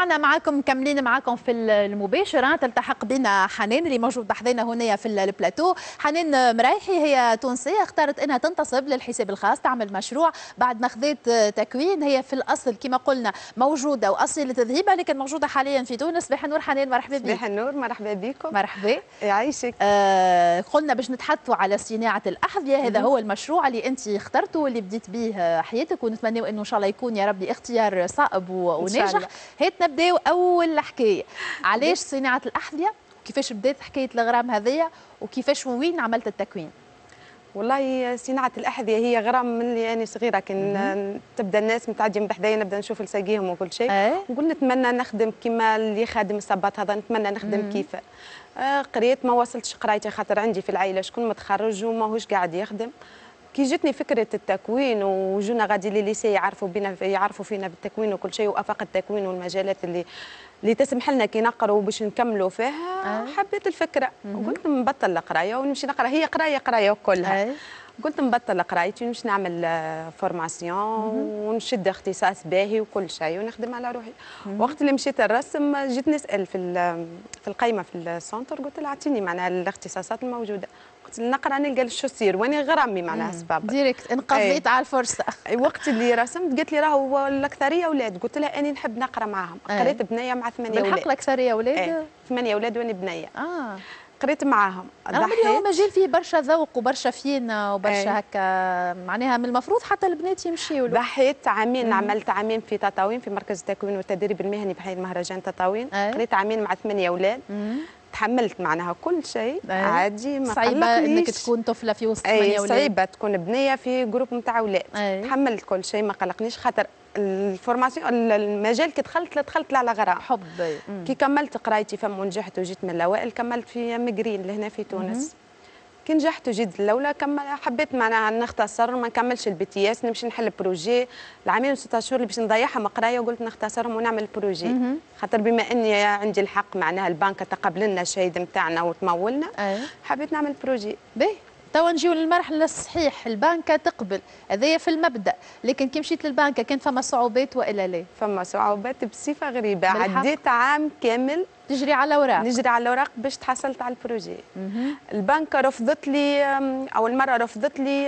A: رجعنا معكم مكملين معكم في المباشر. تلتحق بنا حنان اللي موجود بحذنا هنا في البلاتو. حنان مريحي هي تونسيه، اختارت انها تنتصب للحساب الخاص، تعمل مشروع بعد ما خذت تكوين. هي في الاصل كما قلنا موجوده واصيله ذهيبه، لكن موجوده حاليا في تونس. صباح النور حنان، مرحبا بك.
E: صباح النور، مرحبا بكم.
A: مرحبا،
E: يعيشك.
A: قلنا باش نتحدثوا على صناعه الاحذيه. هذا هو المشروع اللي انت اخترته واللي بديت به حياتك، ونتمنى انه ان شاء الله يكون يا ربي اختيار صائب وناجح. هات نبداو اول حكايه، علاش صناعه الاحذيه؟ وكيفاش بدات حكايه الغرام هذيا؟ وكيفاش وين عملت التكوين؟
E: والله صناعة الأحذية هي غرام من اللي أنا صغيرة، كان تبدا الناس متعدين بحذايا نبدا نشوف لساقيهم وكل شيء، نقول نتمنى نخدم كيما اللي خادم الصباط هذا، نتمنى نخدم كيفه. قريت ما وصلتش قرايتي خاطر عندي في العائلة شكون متخرج وماهوش قاعد يخدم. كي جتني فكره التكوين وجونا غادي لليسي يعرفوا فينا بالتكوين وكل شيء، وافاق التكوين والمجالات اللي تسمح لنا كي نقروا باش نكملوا فيها، حبيت الفكره وقلت نبطل القرايه ونمشي نقرا. هي قرايه كلها. قلت نبطل قرايتي ونمشي نعمل فورماسيون ونشد اختصاص باهي وكل شيء ونخدم على روحي. وقت اللي مشيت الرسم جيت نسال في القايمه في السونتر، قلت لها اعطيني معناها الاختصاصات الموجوده. قلت نقرا نلقى شو يصير واني غرامي معناها سباب
A: ديريكت انقضيت على الفرصه.
E: وقت اللي رسمت قالت لي راهو الاكثريه اولاد. قلت لها اني نحب نقرا معاهم. قريت بنيه مع 8 اولاد.
A: بالحق الاكثريه اولاد؟
E: 8 اولاد واني بنيه. قريت معاهم.
A: هو مجال فيه برشا ذوق وبرشا فينا وبرشا هكا، معناها من المفروض حتى البنات يمشيوا له.
E: ضحيت عامين، عملت عامين في تطاوين في مركز التكوين والتدريب المهني بحي مهرجان تطاوين. قريت عامين مع 8 اولاد. تحملت معناها كل شيء عادي، ما
A: صعيبه انك تكون طفله في وسط 8 اولاد.
E: صعيبه تكون بنيه في جروب نتاع اولاد. تحملت كل شيء ما قلقنيش، خاطر الفورماسيون المجال كي دخلت على غرام
A: حب.
E: كي كملت قرايتي فم ونجحت وجيت من الاوائل، كملت في مقرين لهنا في تونس. كي نجحت وجيت الاولى حبيت معناها نختصر ما نكملش البي تي اس، نمشي نحل بروجي العامين و6 شهور اللي باش نضيعهم قرايه، وقلت نختصرهم ونعمل بروجي. خاطر بما اني عندي الحق معناها البنك تقبل لنا الشهاده نتاعنا وتمولنا، حبيت نعمل بروجي.
A: باهي توا نجيو للمرحله الصحيح. البنكه تقبل هذايا في المبدا، لكن كي مشيت للبنكه كان فما صعوبات والا لا؟
E: فما صعوبات بصفه غريبه. عديت عام كامل
A: تجري على الاوراق،
E: نجري على الاوراق باش تحصلت على البروجي. البنكه رفضت لي اول مره، رفضت لي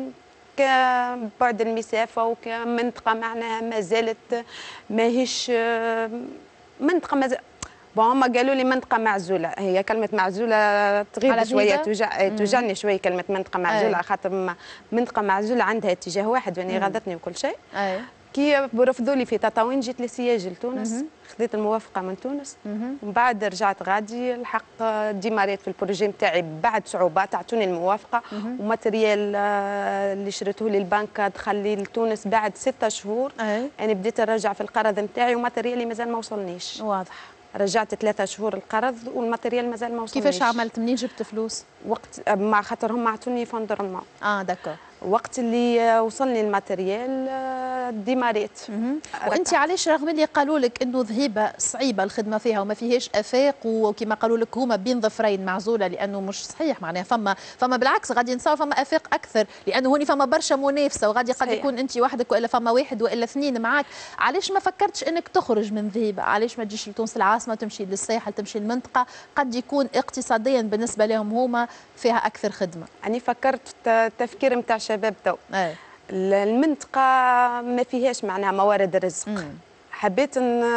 E: كبعد المسافه وكمنطقه معناها ما زالت ماهيش منطقه ما هما قالوا لي منطقه معزوله. هي كلمه معزوله تغيب شويه، توجعني شويه كلمه منطقه معزوله، خاطر منطقه معزوله عندها اتجاه واحد واني غادتني وكل شيء. كي رفضوا لي في تطاوين جيت لسياج لتونس، خذيت الموافقه من تونس. ومن بعد رجعت غادي الحق ديماريت في البروجي نتاعي بعد صعوبات. اعطوني الموافقه وماتريال اللي شريته لي البنك دخل لي لتونس بعد 6 شهور. يعني بديت نرجع في القرض نتاعي وماتريالي مازال ما وصلنيش.
A: واضح.
E: رجعت 3 شهور القرض والماتريال مازال ما وصلنيش.
A: كيفاش عملت؟ منين جبت فلوس؟
E: وقت مع خاطر هم اعطوني فوندرمون.
A: داكور.
E: وقت اللي وصلني الماتريال ديماريت.
A: وانت علاش رغم اللي قالوا لك انه ذهيبه صعيبه الخدمه فيها وما فيهاش افاق، وكما قالوا لك هما بين ظفرين معزوله، لانه مش صحيح معناها فما بالعكس غادي نصاو فما افاق اكثر، لانه هوني فما برشا منافسه وغادي قد يكون انت وحدك والا فما واحد والا اثنين معاك. علاش ما فكرتش انك تخرج من ذهيبه؟ علاش ما تجيش لتونس العاصمه، تمشي للساحل، تمشي المنطقه قد يكون اقتصاديا بالنسبه لهم هما فيها اكثر خدمه؟
E: اني فكرت تفكير نتاع شباب تو. المنطقة ما فيهاش معناها موارد الرزق. حبيت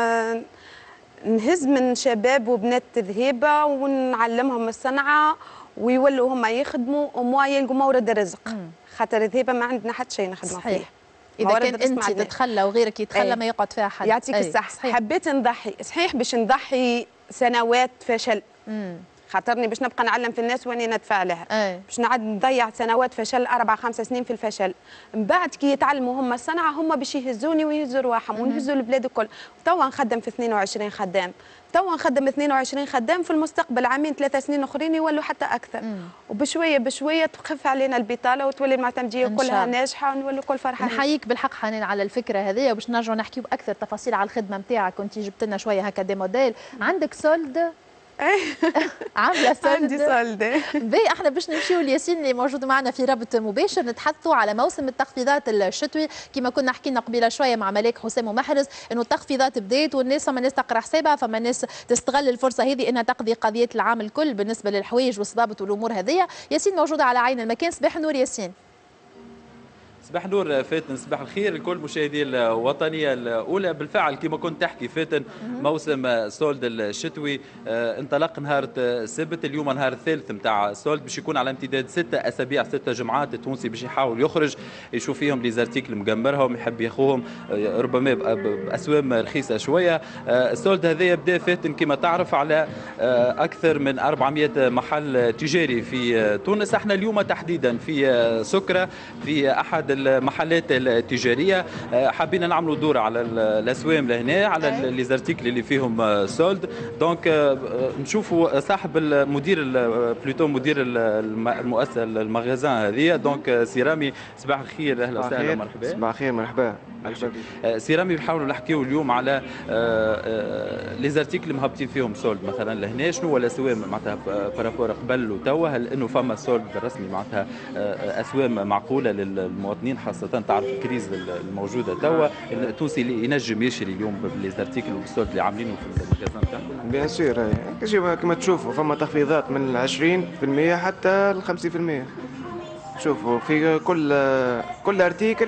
E: نهز من شباب وبنات ذهيبة ونعلمهم الصنعة ويولوا هما يخدموا وما يلقوا مورد الرزق. خاطر ذهيبة ما عندنا حتى شيء نخدموا فيه.
A: إذا كان أنت تتخلى وغيرك يتخلى ما يقعد فيها حد.
E: يعطيك الصحة. حبيت نضحي صحيح باش نضحي سنوات فشل. خاطرني باش نبقى نعلم في الناس واني ندفع لها. باش نعد نضيع سنوات فشل 4 5 سنين في الفشل. من بعد كي يتعلموا هم الصنعه هم باش يهزوني ويهزوا رواحهم ونهزوا البلاد الكل. توا نخدم في 22 خدام، توا نخدم 22 خدام، في المستقبل عامين 3 سنين اخرين يولوا حتى اكثر. وبشويه بشويه تخف علينا البطاله وتولي المعتمديه كلها ناجحه ونولوا كل فرحانين.
A: نحييك بالحق حنان على الفكره هذه، وباش نرجعوا نحكيو باكثر تفاصيل على الخدمه نتاعك. كنت جبت لنا شويه هكا دي موديل. عندك سولد عامله سولد.
E: عندي سولد.
A: باهي احنا باش نمشيو لياسين اللي موجود معنا في رابط مباشر نتحدثوا على موسم التخفيضات الشتوي كما كنا حكينا قبيله شويه مع ملاك حسام ومحرز انه التخفيضات بدات والناس فما ناس تقرا حسابها فما ناس تستغل الفرصه هذه انها تقضي قضيه العام الكل بالنسبه للحوايج والصبابط والامور هذه. ياسين موجوده على عين المكان. صباح النور ياسين.
F: صباح النور فاتن، صباح الخير لكل مشاهدي الوطنيه الاولى. بالفعل كما كنت تحكي فاتن موسم سولد الشتوي انطلق نهار السبت، اليوم نهار الثالث نتاع سولد باش يكون على امتداد 6 اسابيع 6 جمعات. التونسي باش يحاول يخرج يشوف فيهم لي زارتيكل مقمرهم يحب ياخوهم ربما باسوام رخيصه شويه. السولد هذايا بدا فاتن كما تعرف على اكثر من 400 محل تجاري في تونس. احنا اليوم تحديدا في سكره في احد المحلات التجاريه حابين نعملوا دور على الاسوام لهنا على لي زارتيكل اللي فيهم سولد. دونك نشوفوا صاحب المدير بلوتو مدير المؤسسه المغازان هذه. دونك سي رامي صباح الخير، اهلا وسهلا مرحبا.
G: صباح الخير مرحبا.
F: سي رامي بنحاولوا نحكيو اليوم على لي زارتيكل مهبطين فيهم سولد مثلا لهنا. شنو هو الاسوام معناتها بارابور قبل وتوا؟ هل انه فما سولد رسمي معناتها اسوام معقوله للمواطنين خاصه تعرف الكريز الموجوده توا؟ التونسي اللي ينجم يشري اليوم باللي زارتيكل وبالسولد اللي عاملينه في المكازان تاعكم؟
G: بيان سور كما تشوفوا فما تخفيضات من 20% حتى ل 50%. شوفوا في كل ارتيكل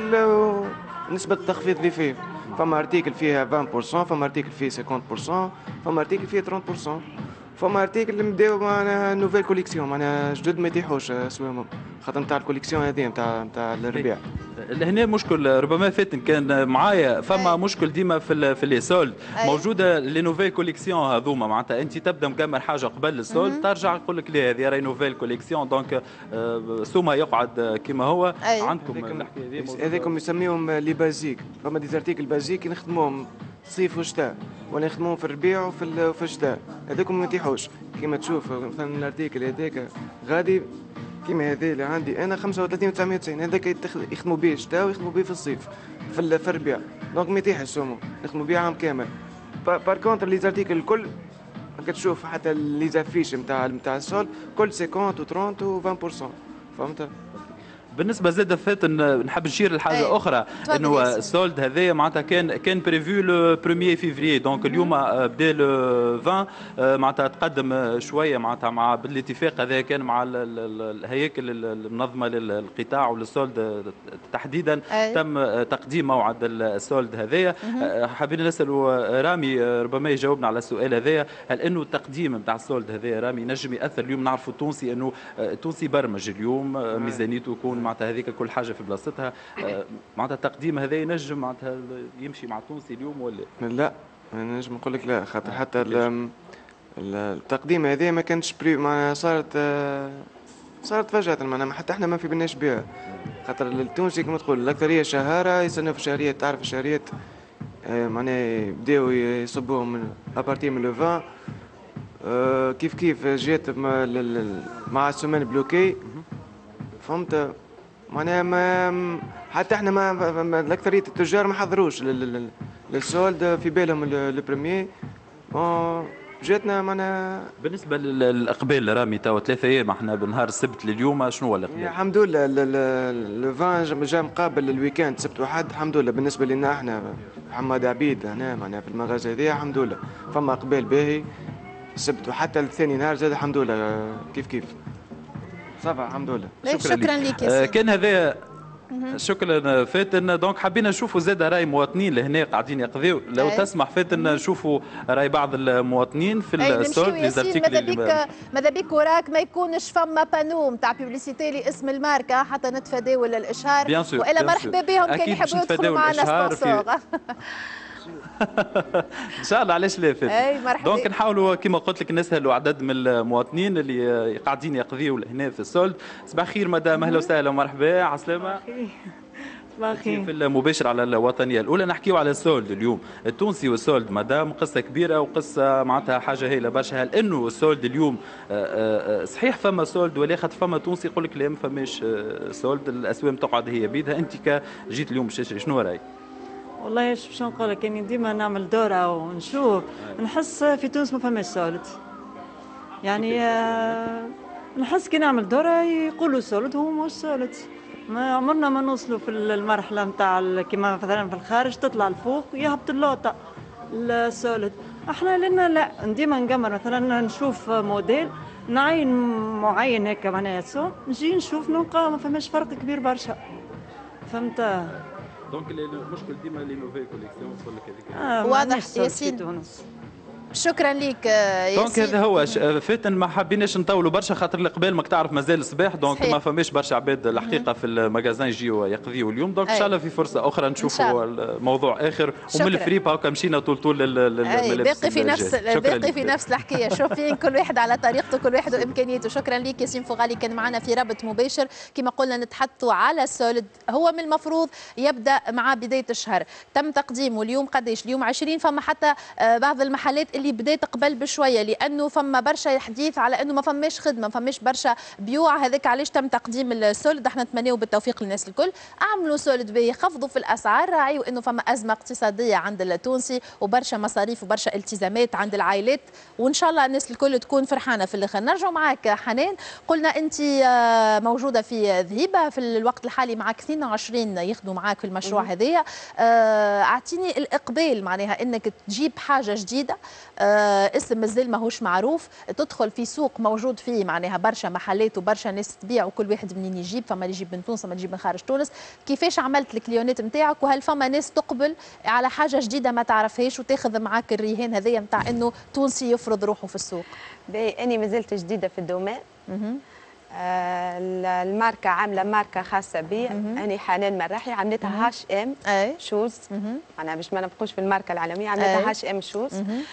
G: نسبة التخفيض اللي فيه. فما ارتيكل فيها 20%، فما ارتيكل فيه 50%، فما ارتيكل فيه 30%، فما ارتيكل اللي نبداو معناها نوفيل كوليكسيون معناها جدد ما يتيحوش اسوامهم خاطر نتاع الكوليكسيون هذه نتاع الربيع.
F: لهنا مشكل ربما فاتن كان معايا فما مشكل ديما في لي سولد موجوده لي نوفيل كوليكسيون هذوما معناتها انت تبدا مكمل حاجه قبل السولد ترجع يقول لك لا هذه راهي نوفيل كوليكسيون دونك سوما يقعد كما هو. عندكم
G: هذيكم يسميهم لي بازيك. فما دي زارتيكل بازيك نخدموهم صيف وشتاء ولا نخدموهم في الربيع وفي الشتاء. هذوكم ما يتيحوش كما تشوف مثلا الارتيكل هذاك غادي كيما هذا اللي عندي انا 35,990 هذاك يخدموا به الشتاء ويخدموا به في الصيف في الربيع. دونك ما يتيحش السومو يخدموا به عام كامل. بار كونتر لي زارتيكل الكل كتشوف حتى لي زافيش نتاع السول كل 50 و30 و20%. فهمت؟
F: بالنسبه زاد فاتن نحب نشير لحاجه اخرى انه السولد هذايا معناتها كان بريفيو لو 1 فيفري. دونك اليوم بدا لو 20 معناتها تقدم شويه معناتها مع بالاتفاق هذا كان مع الهياكل المنظمه للقطاع وللسولد تحديدا تم تقديم موعد السولد هذايا. حابين نسالوا رامي ربما يجاوبنا على السؤال هذايا. هل انه التقديم نتاع السولد هذايا رامي نجم ياثر اليوم؟ نعرفوا التونسي انه التونسي برمج اليوم ميزانيته يكون معناتها هذيك كل حاجه في بلاصتها. معناتها التقديم هذا ينجم معناتها يمشي مع التونسي اليوم ولا
G: لا؟ انا نجم نقول لك لا خاطر حتى التقديم هذه ما كانتش معناها صارت فجأة معناها حتى احنا ما في بالناش بها خاطر التونسي كما تقول الاكثريه شهاره يستناو في الشهريات. تعرف الشهريات معناها بداو يصبوهم من ابارتي من لو 20 كيف جات مع السومان بلوكي. فهمت؟ معناها ما حتى احنا ما الاكثريه التجار ما حضروش للسولد في بالهم البريمير. جاتنا معناها
F: بالنسبه للاقبال رامي توا 3 ايام احنا بنهار السبت لليوم شنو هو الاقبال؟
G: الحمد لله لو 20 جا مقابل الويكاند سبت وحد. الحمد لله بالنسبه لنا احنا محمد عبيد هنا معناها في المغازه هذه الحمد لله فما اقبال باهي السبت وحتى الثاني نهار زاد الحمد لله كيف صافا الحمد لله.
A: شكرا لك
F: كان هذا شكرا فاتن. دونك حبينا نشوفوا زاد راي مواطنين لهنا قاعدين يقضيو. لو تسمح فاتن نشوفوا راي بعض المواطنين في السولد لي زارتيكل.
A: ماذا بيك وراك ما يكونش فما بانو نتاع بيبليسيتي لاسم الماركه حتى نتفاداو الاشهار والا مرحبا بهم كان يحبوا يدخلوا معنا سبونسور.
F: ان شاء الله علاش لا فاتن. دونك نحاولوا كما قلت لك نسهلوا عدد من المواطنين اللي قاعدين يقضيوا هنا في السولد. صباح الخير مدام، اهلا وسهلا ومرحبا عسلامه.
H: صباح الخير.
F: في المباشر على الوطنيه الاولى نحكيو على السولد اليوم التونسي والسولد مدام قصه كبيره وقصه معناتها حاجه هايله برشا. هل انه السولد اليوم صحيح فما سولد ولا خاطر فما تونسي يقول لك لا ما فماش سولد الاسوام تقعد هي بيدها؟ انت كجيت اليوم باش تشري شنو رايك؟
H: والله باش نقول لك اني ديما نعمل دوره ونشوف نحس في تونس ما فماش سولد يعني نحس كي نعمل دورة يقولوا سولد هو مش سولد. ما عمرنا ما نوصلوا في المرحلة نتاع كيما مثلا في الخارج تطلع الفوق يهبط اللوطة السولد. احنا لنا لا ديما نقمر مثلا نشوف موديل نعين معين هيك معناها سو نجي نشوف نلقى ما فماش فرق كبير برشا. فهمت؟
F: دونك المشكل ديما لينوفي كوليكسيون تقول لك هذيك.
A: واضح ياسين. شكرا لك ياسين.
F: دونك هذا هو فاتن، ما حبيناش نطولوا برشا خاطر القبال ماك تعرف مازال الصباح، دونك ما فماش برشا عباد الحقيقه في المغازان يجيو يقضيوا اليوم، دونك ان شاء الله في فرصه اخرى نشوفوا موضوع اخر. ومن الفريب هكا مشينا طول
A: باقي في نفس الحكايه. شوفين كل واحد على طريقته، كل واحد وامكانياته. شكرا لك ياسين فغالي، كان معنا في رابط مباشر. كما قلنا نتحدثوا على السولد، هو من المفروض يبدا مع بدايه الشهر، تم تقديمه اليوم قداش؟ اليوم 20. فما حتى بعض المحلات اللي بدات قبل بشويه، لانه فما برشا حديث على انه ما فماش خدمه، ما فماش برشا بيوع، هذاك علاش تم تقديم السولد. احنا نتمناو بالتوفيق للناس الكل. اعملوا سولد باهي، خفضوا في الاسعار، راعيوا انه فما ازمه اقتصاديه عند التونسي وبرشا مصاريف وبرشا التزامات عند العائلات، وان شاء الله الناس الكل تكون فرحانه في الاخر. نرجع معك حنان، قلنا انت موجوده في ذهيبه في الوقت الحالي، معك 22 يخدموا معك في المشروع هذايا. اعطيني الاقبال معناها انك تجيب حاجه جديده، اسم مازال ماهوش معروف، تدخل في سوق موجود فيه معناها برشا محلات وبرشا ناس تبيع، وكل واحد منين يجيب، فما اللي يجيب من تونس، فما اللي يجيب من خارج تونس. كيفاش عملت الكليونات نتاعك؟ وهل فما ناس تقبل على حاجه جديده ما تعرفهاش وتاخذ معاك الرهان هذايا نتاع انه تونسي يفرض روحه في السوق؟
E: اني مازلت جديده في الدومين. الماركه عامله ماركه خاصه بي. انا حنان مراحي عملتها هاش ام شوز. انا باش ما نبقوش في الماركه العالميه، عملتها هاش ام شوز.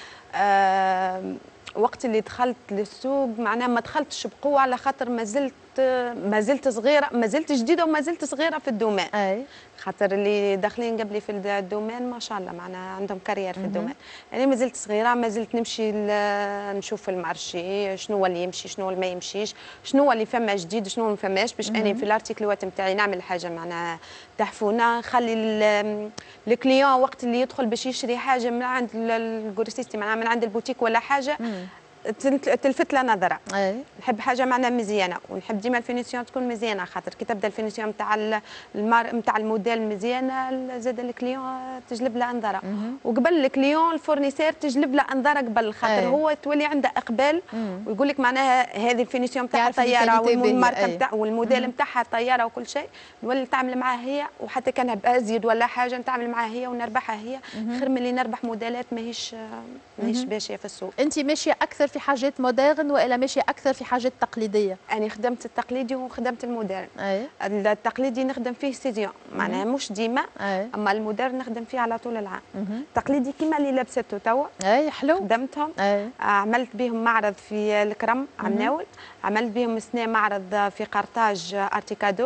E: وقت اللي دخلت للسوق معناها ما دخلتش بقوه، على خاطر ما زلت صغيره، ما زلت جديده وما زلت صغيره في الدومين. خاطر اللي داخلين قبلي في الدومين ما شاء الله معناها عندهم كارير في الدومين. يعني ما زلت صغيره، ما زلت نمشي نشوف المارشي شنو هو اللي يمشي، شنو اللي ما يمشيش، شنو هو اللي فما جديد، شنو ما فماش، باش اني في الارتيكلوات نتاعي نعمل حاجه معناها تحفونه، نخلي الكليون وقت اللي يدخل باش يشري حاجه من عند الجوريستي معناها من عند البوتيك ولا حاجه تلفت لها نظره. نحب حاجه معناها مزيانه، ونحب ديما الفينيسيون تكون مزيانه، خاطر كي تبدا الفينيسيون نتاع الموديل مزيانه زاد الكليون تجلب له انظاره. وقبل الكليون الفورنيسير تجلب له انظاره قبل، خاطر هو تولي عنده اقبال ويقول لك معناها هذه الفينيسيون نتاعها طياره والماركه نتاع والموديل نتاعها طياره وكل شيء، نولي نتعامل معها هي، وحتى كان بازيد ولا حاجه نتعامل معها هي ونربحها هي، خير من اللي نربح موديلات ماهيش ماشيه في السوق.
A: انت ماشيه اكثر في حاجات مودرن ولا ماشيه اكثر في حاجات تقليديه؟
E: انا خدمت التقليدي وخدمت المودرن. التقليدي نخدم فيه سيزيون معناها مش ديما، اما المودرن نخدم فيه على طول العام. التقليدي كيما اللي لبسته توا
A: حلو،
E: خدمتهم. عملت بهم معرض في الكرم عمناول، عملت بهم سنه معرض في قرطاج ارتيكادو.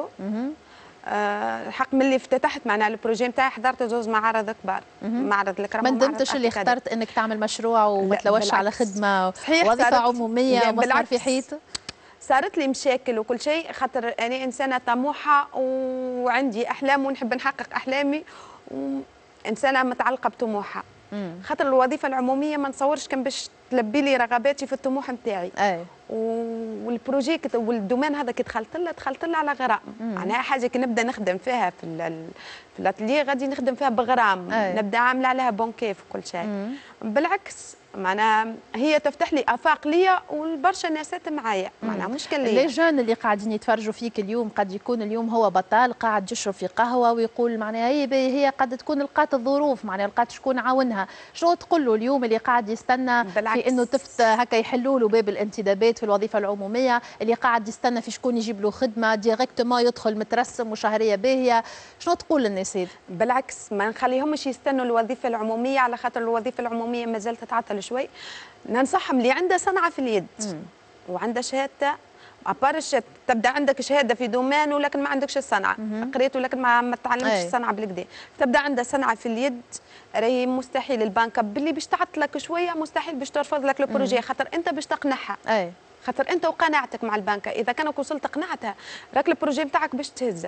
E: الحق ملي افتتحت معنا البروجي نتاعي حضرت زوز معارض كبار، معرض الكرم.
A: ما ندمتش اللي اخترت انك تعمل مشروع وما تلوش على خدمه وظيفه عموميه ومسمار في حيط؟
E: صارت لي مشاكل وكل شيء، خاطر انا انسانه طموحه وعندي احلام ونحب نحقق احلامي، وانسانه متعلقه بطموحها. خاطر الوظيفه العموميه ما نصورش كان باش تلبي لي رغباتي في الطموح نتاعي. والبروجي والدومين هذا كي دخلت له على غرام، معناها حاجه كي نبدا نخدم فيها في الاتelier غادي نخدم فيها بغرام، نبدا عامله عليها بونكيف وكل شيء. بالعكس معناها هي تفتح لي افاق ليا والبرشا ناسات معايا، معناها مشكل ليا.
A: لي جون اللي قاعدين يتفرجوا فيك اليوم قد يكون اليوم هو بطال قاعد يشرب في قهوه ويقول معناها هي قد تكون لقات الظروف، معناها لقات شكون عاونها، شنو تقول له اليوم اللي قاعد يستنى في انه هكا يحلوا له باب الانتدابات في الوظيفه العموميه، اللي قاعد يستنى في شكون يجيب له خدمه ديريكتومون يدخل مترسم وشهريه باهيه، شنو تقول للناس هذي؟
E: بالعكس ما نخليهمش يستنوا الوظيفه العموميه، على خاطر الوظيفه العموميه مازالت تتعطل شوي. ننصحهم اللي عنده صنعه في اليد وعنده شهادته، ابار تبدا عندك شهاده في دومين ولكن ما عندكش الصنعه، قريت ولكن ما تعلمتش الصنعه بالكدا، تبدا عنده صنعه في اليد، راهي مستحيل البنكه باللي باش تعطلك شويه، مستحيل باش ترفض لك البروجي، خاطر انت باش تقنعها. خاطر انت وقناعتك مع البنكه، اذا كانك وصلت قنعتها راك البروجي نتاعك باش تهزه.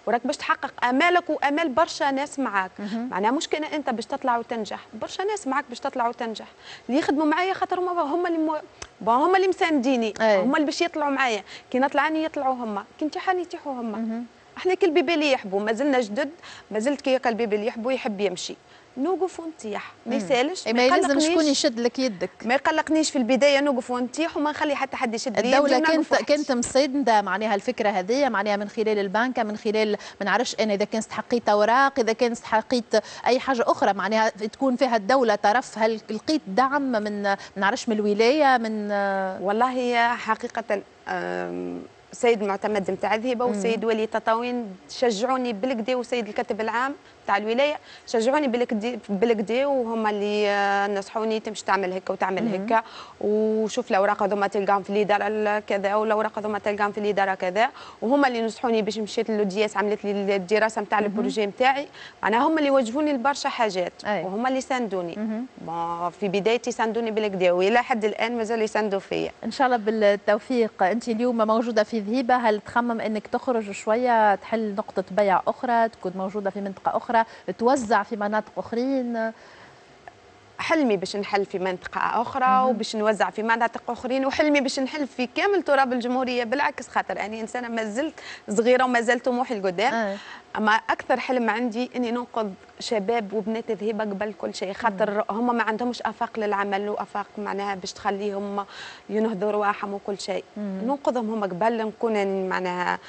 E: وراك باش تحقق امالك وامال برشا ناس معاك. معناها مش كان انت باش تطلع وتنجح، برشا ناس معاك باش تطلع وتنجح، اللي يخدموا معايا خاطر هما اللي مسانديني، هما اللي باش يطلعوا معايا، كي نطلع اني يطلعوا هما، كي نتيحاني يتيحوا هما. احنا كل بيبي اللي يحبوا مازلنا جدد، مازلت كي البيبي اللي يحبوا يحب يمشي، نوقف ونطيح ما يسالش.
A: ما يلزم شكون يشد لك يدك،
E: ما يقلقنيش في البدايه، نوقف ونطيح وما نخلي حتى حد يشد لي.
A: الدوله كانت مسانده معناها الفكره هذه، معناها من خلال البنكه، من خلال ما نعرفش انا اذا كان استحقيت اوراق، اذا كان استحقيت اي حاجه اخرى معناها تكون فيها الدوله طرف. هل لقيت دعم من ما نعرفش من الولايه من
E: والله هي حقيقه سيد المعتمد نتاع ذهبه وسيد ولي تطاوين شجعوني بالكدا، وسيد الكاتب العام تاع الولايه شجعوني بالكدا، وهما اللي نصحوني تمشي تعمل هكا وتعمل هكا، وشوف الاوراق هذوما تلقاهم في الاداره كذا، والاوراق هذوما تلقاهم في الاداره كذا، وهما اللي نصحوني باش مشيت للودياس عملت لي الدراسه نتاع البروجي نتاعي، معناها هما اللي وجهوني لبرشا حاجات وهما اللي ساندوني. في بدايتي ساندوني بالكدا، والى حد الان مازالوا يساندوا فيا.
A: ان شاء الله بالتوفيق. انت اليوم موجوده في ذهيبه، هل تخمم انك تخرج شويه تحل نقطه بيع اخرى، تكون موجوده في منطقه اخرى، توزع في مناطق اخرين؟
E: حلمي باش نحل في منطقه اخرى وباش نوزع في مناطق اخرين، وحلمي باش نحل في كامل تراب الجمهوريه. بالعكس خاطر اني انسانه ما زلت صغيره وما زال طموحي لقدام. اما اكثر حلم عندي اني ننقذ شباب وبنات ذهيبه قبل كل شيء، خاطر هما ما عندهمش افاق للعمل وافاق معناها باش تخليهم ينهضوا رواحهم وكل شيء. ننقذهم هما قبل، نكون معناها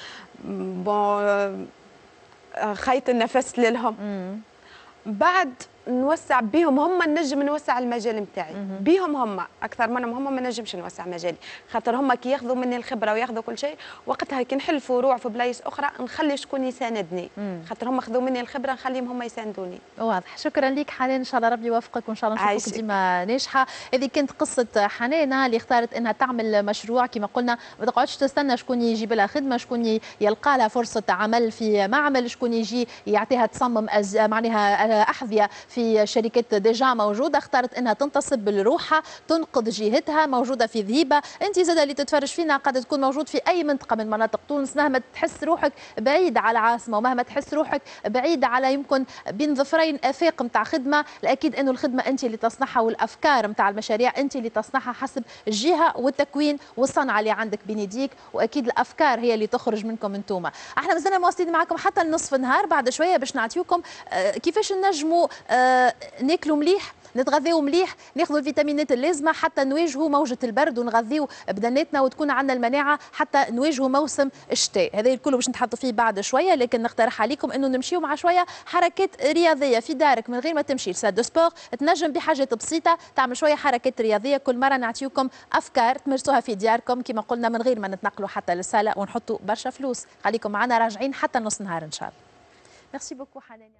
E: خيط النفس لهم. بعد نوسع بهم هما، نجم نوسع المجال نتاعي بهم هما اكثر منهم هما، ما نجمش نوسع مجالي، خاطر هما كي ياخذوا مني الخبره وياخذوا كل شيء، وقتها كي نحل فروع في بلايص اخرى نخلي شكون يساندني، خاطر هما خذوا مني الخبره نخليهم هما يساندوني.
A: واضح. شكرا لك حنان، ان شاء الله ربي يوفقك وان شاء الله نشوفك ديما ناجحه. هذه كانت قصه حنانه اللي اختارت انها تعمل مشروع كما قلنا، ما تقعدش تستنى شكون يجيب لها خدمه، شكون يلقى لها فرصه عمل في معمل، شكون يجي يعطيها تصمم معناها احذيه في شركات ديجا موجوده. اختارت انها تنتصب بالروحه، تنقذ جهتها، موجوده في ذهيبه. انت زاده اللي تتفرج فينا قد تكون موجود في اي منطقه من مناطق تونس، مهما تحس روحك بعيد على العاصمه ومهما تحس روحك بعيد على يمكن بين ظفرين افاق نتاع خدمه، الاكيد انه الخدمه انت اللي تصنعها، والافكار نتاع المشاريع انت اللي تصنعها حسب الجهه والتكوين والصنعه اللي عندك بين يديك، واكيد الافكار هي اللي تخرج منكم انتوما. احنا مازلنا مواصلين معكم حتى لنصف النهار، بعد شويه باش نعطيوكم كيفاش نجموا ناكلوا مليح، نتغذيو مليح، ناخذوا الفيتامينات اللازمه حتى نواجهوا موجه البرد ونغذيو بدناتنا وتكون عندنا المناعه حتى نواجهوا موسم الشتاء. هذا الكل باش نتحدثوا فيه بعد شويه، لكن نقترح عليكم انه نمشيو مع شويه حركات رياضيه في دارك من غير ما تمشي لسال دو سبور، تنجم بحاجات بسيطه تعمل شويه حركات رياضيه. كل مره نعطيوكم افكار تمارسوها في دياركم كما قلنا من غير ما نتنقلوا حتى للصاله ونحطوا برشا فلوس. خليكم معنا راجعين حتى نص نهار ان شاء الله. ميرسي بوكو حنان.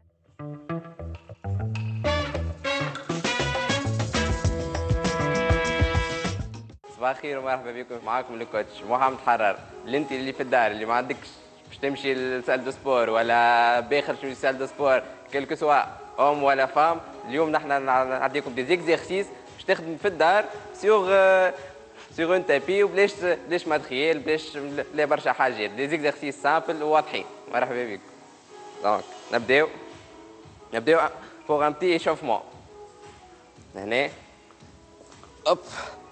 I: صباح الخير ومرحبا بكم، معاكم الكوتش محمد حرار. اللي في الدار اللي ما عندكش باش تمشي للسال دو سبور ولا باخر تمشي للسال دو سبور كلكو سوا ام ولا فام، اليوم نحن نعطيكم دي زيكزيرسيس باش تخدم في الدار سيغ اون تابي وبلاش ماتريال بلاش لا برشا حاجات، دي زيكزيرسيس سامبل وواضحين. مرحبا بكم. دونك نبداو فوق ان بتي ايشوفمون. هنا hop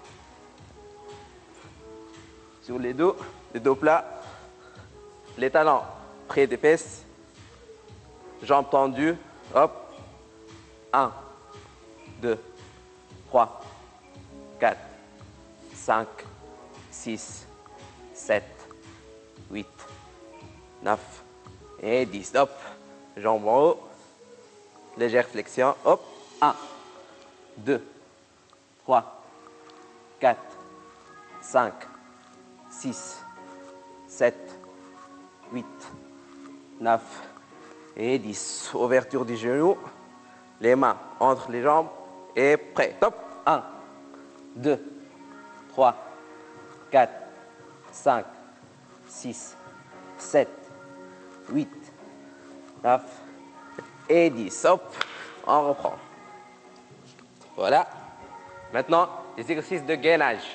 I: sur les dos plats, les talons près des fesses, jambes tendues, hop, 1, 2, 3, 4, 5, 6, 7, 8, 9 et 10, hop, jambes en haut, légère flexion, hop, 1, 2, 3, 4, 5, 6, 7, 8, 9 et 10. Ouverture du genou, les mains entre les jambes et prêt. Top. 1, 2, 3, 4, 5, 6, 7, 8, 9 et 10. Hop, on reprend. Voilà. Maintenant, les exercices de gainage.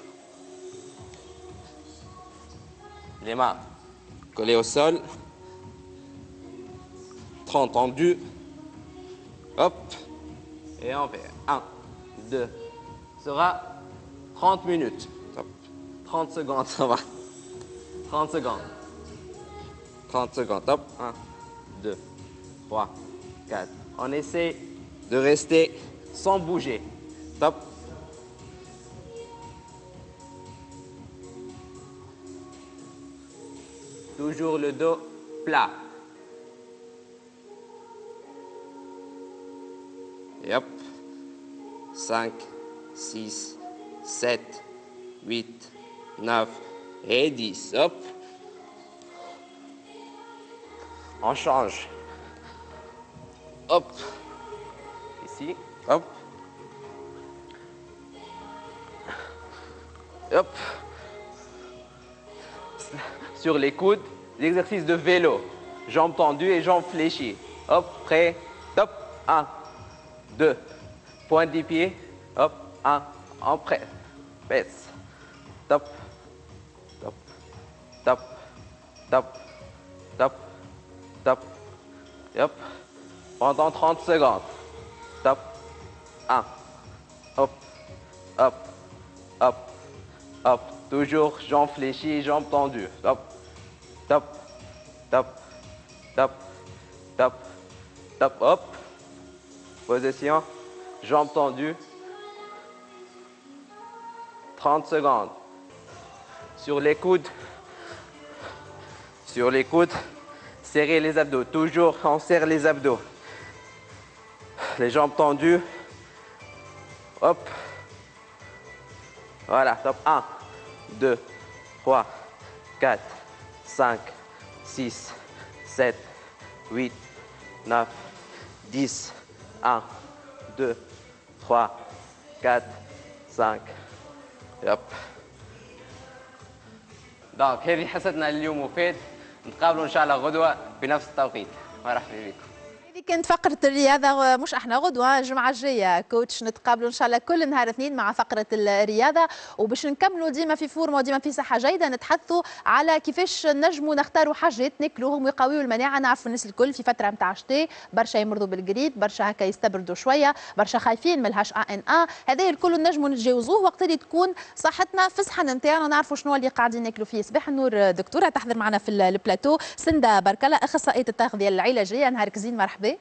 I: Les mains collées au sol, 30 tendus. Hop. Et on fait 1, 2. Sera 30 minutes. Hop. 30 secondes, ça va. 30 secondes. 30 secondes. Hop. 1, 2, 3, 4. On essaie de rester sans bouger. Top. Toujours le dos plat. Et hop. 5, 6, 7, 8, 9 et 10. Hop. On change. Hop. Ici. Hop. Hop. Sur les coudes, l'exercice de vélo. Jambes tendues et jambes fléchies. Hop, prêt. Top. 1, 2. Pointe des pieds. Hop. 1. En presse. Baisse. Top. Top. Top. Top. Top. Top. Hop. Pendant 30 secondes. Top. 1. Hop. Hop. Hop. Hop. Toujours jambes fléchies et jambes tendues. Top. Top. Top. Top. Top. Top. Hop. Position. Jambes tendues. 30 secondes. Sur les coudes. Sur les coudes. Serrez les abdos. Toujours, on serre les abdos. Les jambes tendues. Hop. Voilà, top. 1, 2, 3, 4, 5, 6, 7, 8, 9, 10. 1, 2, 3, 4, 5. يب. دونك هذه حصتنا اليوم مفيد. نتقابلوا ان شاء الله غدوه في نفس التوقيت. مرحبا بكم.
A: هذه كانت فقرة الرياضة، مش احنا غدوة الجمعة الجاية كوتش نتقابلوا ان شاء الله كل نهار اثنين مع فقرة الرياضة، وباش نكملوا ديما في فورمة وديما في صحة جيدة نتحدثوا على كيفاش نجموا نختاروا حاجات ناكلوهم ويقويوا المناعة. نعرفوا الناس الكل في فترة نتاع الشتاء برشا يمرضوا بالجريد، برشا هكا يستبردوا شوية، برشا خايفين من الهاش ANA، هذا الكل نجموا نتجاوزوه وقت اللي تكون صحتنا في الصحن نتاعنا نعرفوا شنو اللي قاعدين ناكلوا فيه. صباح النور دكتورة تحضر معنا في البلاتو سندا بركلة أخصائية التغذية العلاجية. نهارك زين مرحبا.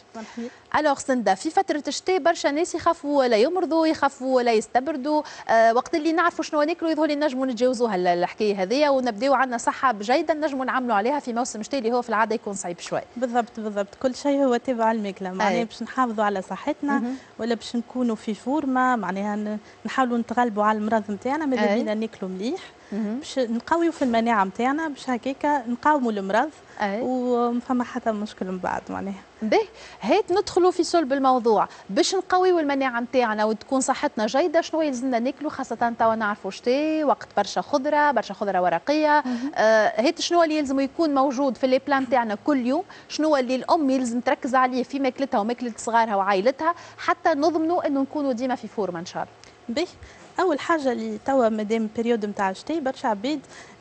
A: الوغ سندا، في فترة الشتاء برشا ناس يخافوا لا يمرضوا، يخافوا لا يستبردوا، وقت اللي نعرفوا شنو ناكلوا يظهر لي نجموا نتجاوزوها الحكايه هذيا ونبداو عندنا صحه جيده نجموا نعملوا عليها في موسم الشتاء اللي هو في العاده يكون صعيب شوي.
J: بالضبط كل شيء هو تابع الماكله، معناها باش نحافظوا على صحتنا ولا باش نكونوا في فورمه، معناها نحاولوا نتغلبوا على المرض نتاعنا، ماذا بينا ناكلوا مليح باش نقويوا في المناعه نتاعنا باش هكاكا نقاوموا المرض وما فما حتى مشكل من بعد. معناها
A: باهي هات ندخلوا في صلب الموضوع باش نقويوا المناعه نتاعنا وتكون صحتنا جيده. شنو يلزمنا ناكلوا خاصه توا نعرفوا شتاء وقت برشا خضره ورقيه. هات شنو اللي يلزم يكون موجود في لي بلان نتاعنا كل يوم، شنو اللي الام يلزم تركز عليه في ماكلتها وماكله صغارها وعائلتها حتى نضمنوا انه نكونوا ديما في فورمه ان شاء الله.
J: باهي اول حاجه اللي توا مادام بريود نتاع الشتاء برشا عباد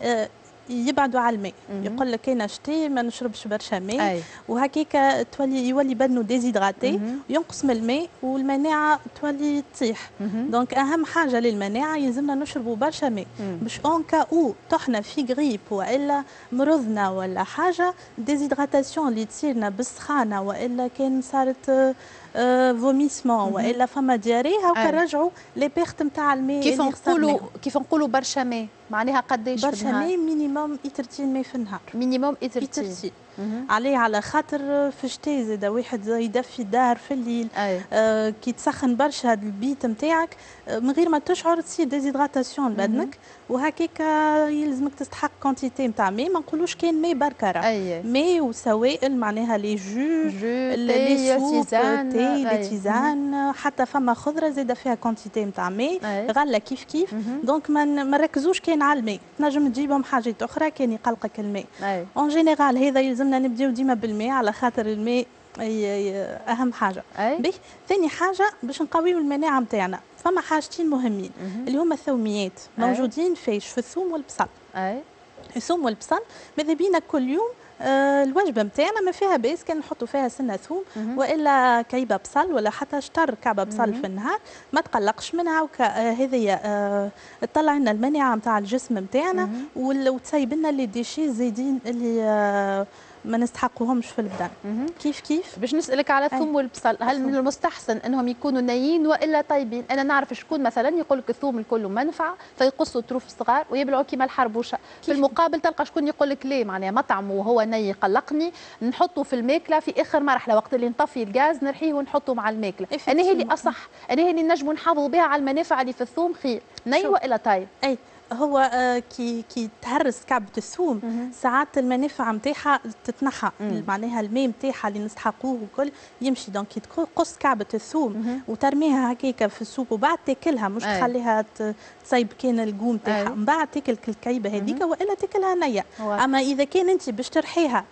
J: يبعدوا على الماء، يقول لك انا شتي ما نشربش برشا ماء وهكاك يولي بدنه ديزيدراتي ينقص من الماء والمناعه تولي تطيح. دونك اهم حاجه للمناعه يلزمنا نشربوا برشا ماء باش اون كا او طحنا في غريب والا مرضنا ولا حاجه ديزيدراتاسيون اللي تصيرنا بالسخانه والا كان صارت فوميسمون والا فما دياري هاكا نرجعوا لي بيرت نتاع الماء.
A: كيف نقولوا برشا ماء معناها قداش
J: برشا ماء؟ مينيموم 30 ماء في النهار.
A: مينيموم 30
J: عليه على خاطر في الشتاء زاد واحد يدفي الدار في الليل كي تسخن برشا البيت نتاعك من غير ما تشعر تصير ديزيدراتاسيون لبدنك وهكاك يلزمك تستحق كونتيتي نتاع ماء. ما نقولوش كان ماء بركه ماء وسوائل معناها لي جو لي سوب تي لي تيزان حتى فما خضره زاد فيها كونتيتي نتاع ماء غله كيف كيف. دونك ما نركزوش كان على الماء، تنجم تجيبهم حاجات اخرى كان يقلقك الماء. اون جينيرال هذا يلزمنا نبداو ديما بالماء على خاطر الماء اهم حاجه. باهي ثاني حاجه باش نقويو المناعه نتاعنا فما حاجتين مهمين اللي هما الثوميات موجودين في الثوم والبصل. الثوم والبصل ماذا بينا كل يوم الوجبه نتاعنا ما فيها باس كان نحطوا فيها سنه ثوم والا كعيبه بصل ولا حتى شطر كعبه بصل في النهار ما تقلقش منها. هذه تطلع لنا المناعه نتاع الجسم نتاعنا وتسيب لنا لي ديشي زايدين اللي ما نستحقوهمش في البدن. كيف
A: باش نسالك على الثوم والبصل، هل من المستحسن انهم يكونوا نيين والا طيبين؟ انا نعرف شكون مثلا يقول لك الثوم الكل منفعه فيقصوا طروف صغار ويبلعوا كيما الحربوشه، في المقابل تلقى شكون يقول لك ليه معناها مطعم وهو ني يقلقني نحطه في الماكله في اخر مرحله وقت اللي نطفي الغاز نرحيه ونحطه مع الماكله. انا هي اللي اصح، انا هي اللي نجموا نحافظوا بها على المنافع اللي في الثوم خير، ني والا طيب؟
J: هو كي تهرس كعبة الثوم ساعات المنافع نتاعها تتنحى، معناها الماء نتاعها اللي نستحقوه وكل يمشي. دونك كي تقص كعبة الثوم وترميها هكاكا في السوق وبعد تاكلها مش تخليها تصيب كان الجو نتاعها، من بعد تاكل الكعيبة هذيك والا تاكلها نية. اما اذا كان انت باش ترحيها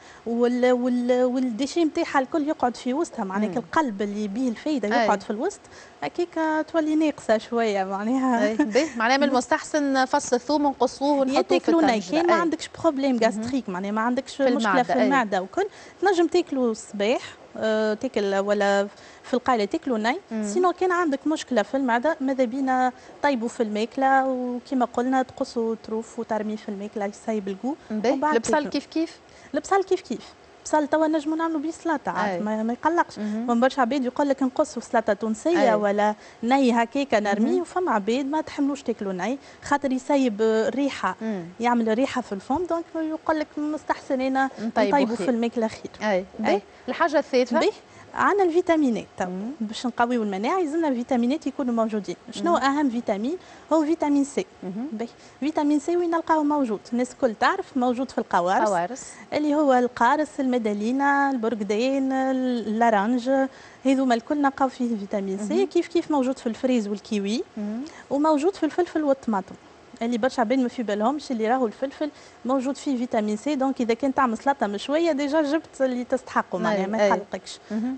J: والديشي نتاعها الكل يقعد في وسطها، معناها القلب اللي به الفايدة يقعد في الوسط، هكاك تولي ناقصة شوية معناها.
A: معناها من المستحسن فص الثوم ونقصوه ونحطوه في الثلاجة.
J: كان ما عندكش بروبليم غاستريك معناها ما عندكش مشكله في المعده وكل تنجم تاكلوا الصباح تاكل ولا في القايله تاكلوا ني. سينو كان عندك مشكله في المعده ماذا بينا طيبوا في الماكله وكما قلنا تقصوا طروف وترمي في الماكله يسيب الجو.
A: البصل كيف
J: البصل كيف بصل توا نجموا نعملوا بيه سلطه عاد ما يقلقش. فما برشا عباد يقول لك نقصوا سلطه تونسيه ولا ني هكاكا نرميه، وفما عباد ما تحملوش تاكلوا ني خاطر يسيب الريحه يعمل ريحه في الفم، دونك يقول لك مستحسن انا نطيبوا في الماكله خير.
A: الحاجه الثالثه
J: عندنا الفيتامينات باش نقويو المناعه يلزمنا الفيتامينات يكونوا موجودين. شنو اهم فيتامين؟ هو فيتامين سي. فيتامين سي وين نلقاوه موجود؟ الناس الكل تعرف موجود في القوارص اللي هو القارص، المدلينه، البرقدين، اللارنج، هذوما الكل نلقاو فيه فيتامين سي. كيف موجود في الفريز والكيوي وموجود في الفلفل والطماطم اللي برشا عباد ما في بالهمش اللي راهو الفلفل موجود فيه فيتامين سي. دونك اذا كنت تعمل سلطه مشويه ديجا جبت اللي تستحقه معناها ما يقلقكش.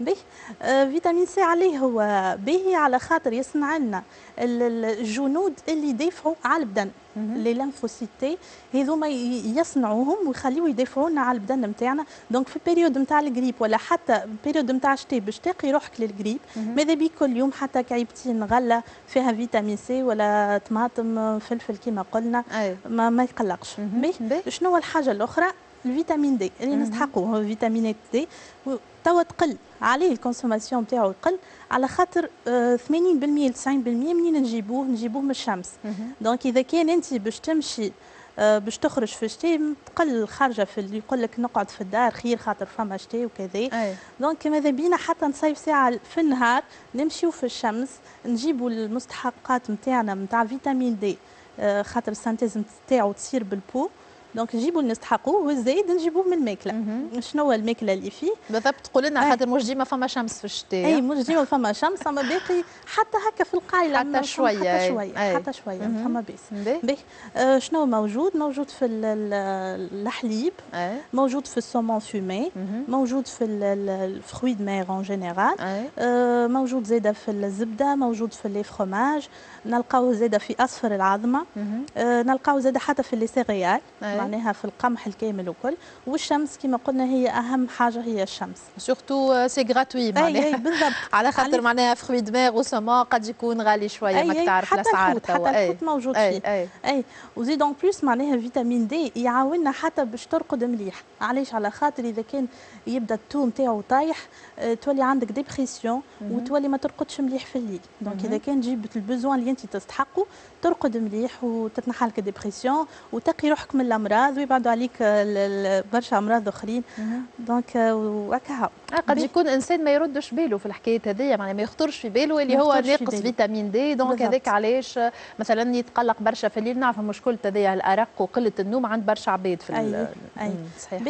J: فيتامين سي عليه هو باهي على خاطر يصنع لنا الجنود اللي يدافعوا على البدن، لي لانفوسيتي هذوما يصنعوهم ويخليو يدافعوا لنا على البدن نتاعنا. دونك في البيريود نتاع الجريب ولا حتى البيريود نتاع الشتاء باش تقي روحك للجريب ماذا بيك كل يوم حتى كعيبتين غله فيها فيتامين سي ولا طماطم فلفل كما قلنا ما يقلقش. شنو هو الحاجه الاخرى؟ الفيتامين دي اللي نستحقوه هو فيتامينات دي توا تقل عليه الكونسوماسيون نتاعو يقل على خاطر 80% ل 90% منين نجيبوه من الشمس. دونك اذا كان انت باش تمشي باش تخرج في الشتاء تقل خارجه في اللي يقول لك نقعد في الدار خير خاطر فما شتاء وكذا. دونك ماذا بينا حتى نصيف ساعه في النهار نمشيو في الشمس نجيبوا المستحقات نتاعنا نتاع فيتامين دي خاطر السانتيز نتاعو تصير بالبو. دونك نجيبوا اللي نستحقوه والزايد نجيبوه من الماكله. شنو هو الماكله اللي فيه؟
A: بالضبط تقول لنا خاطر مش ديما فما شمس في الشتاء.
J: مش ديما فما شمس، اما باقي حتى هكا في القايله
A: حتى شويه
J: حتى شويه فما باس. شنو موجود في الحليب، موجود في السومون فومي، موجود في الفروي دو مير اون جينيرال، موجود زاده في الزبده، موجود في لي فروماج، نلقاوه زاده في اصفر العظمه، نلقاوه زاده حتى في لي سيريال معناها في القمح الكامل وكل. والشمس كما قلنا هي اهم حاجه هي الشمس.
A: سورتو سي غراتوي معناها
J: بالضبط
A: على خاطر معناها فروي دماغ وسما قد يكون غالي شويه ما تعرف الاسعار
J: توا. حتى الحوت موجود فيه. وزيد اون بليس معناها فيتامين دي يعاوننا حتى باش ترقد مليح. علاش؟ على خاطر اذا كان يبدا التوم تاعو طايح تولي عندك ديبرسيون وتولي ما ترقدش مليح في الليل. دونك اذا كان جبت البوزوان اللي انت تستحقه ترقد مليح وتتنحى لك ديبرسيون وتقي روحك من الامراض ويبعدوا عليك برشا امراض اخرين. دونك وهكا
A: قد يكون انسان ما يردش باله في الحكايه هذيا معناها ما يخطرش في باله اللي هو ناقص فيتامين دي. دونك هذاك علاش مثلا يتقلق برشا في الليل. نعرف مشكله هذيا الارق وقله النوم عند برشا عباد في
J: صحيح.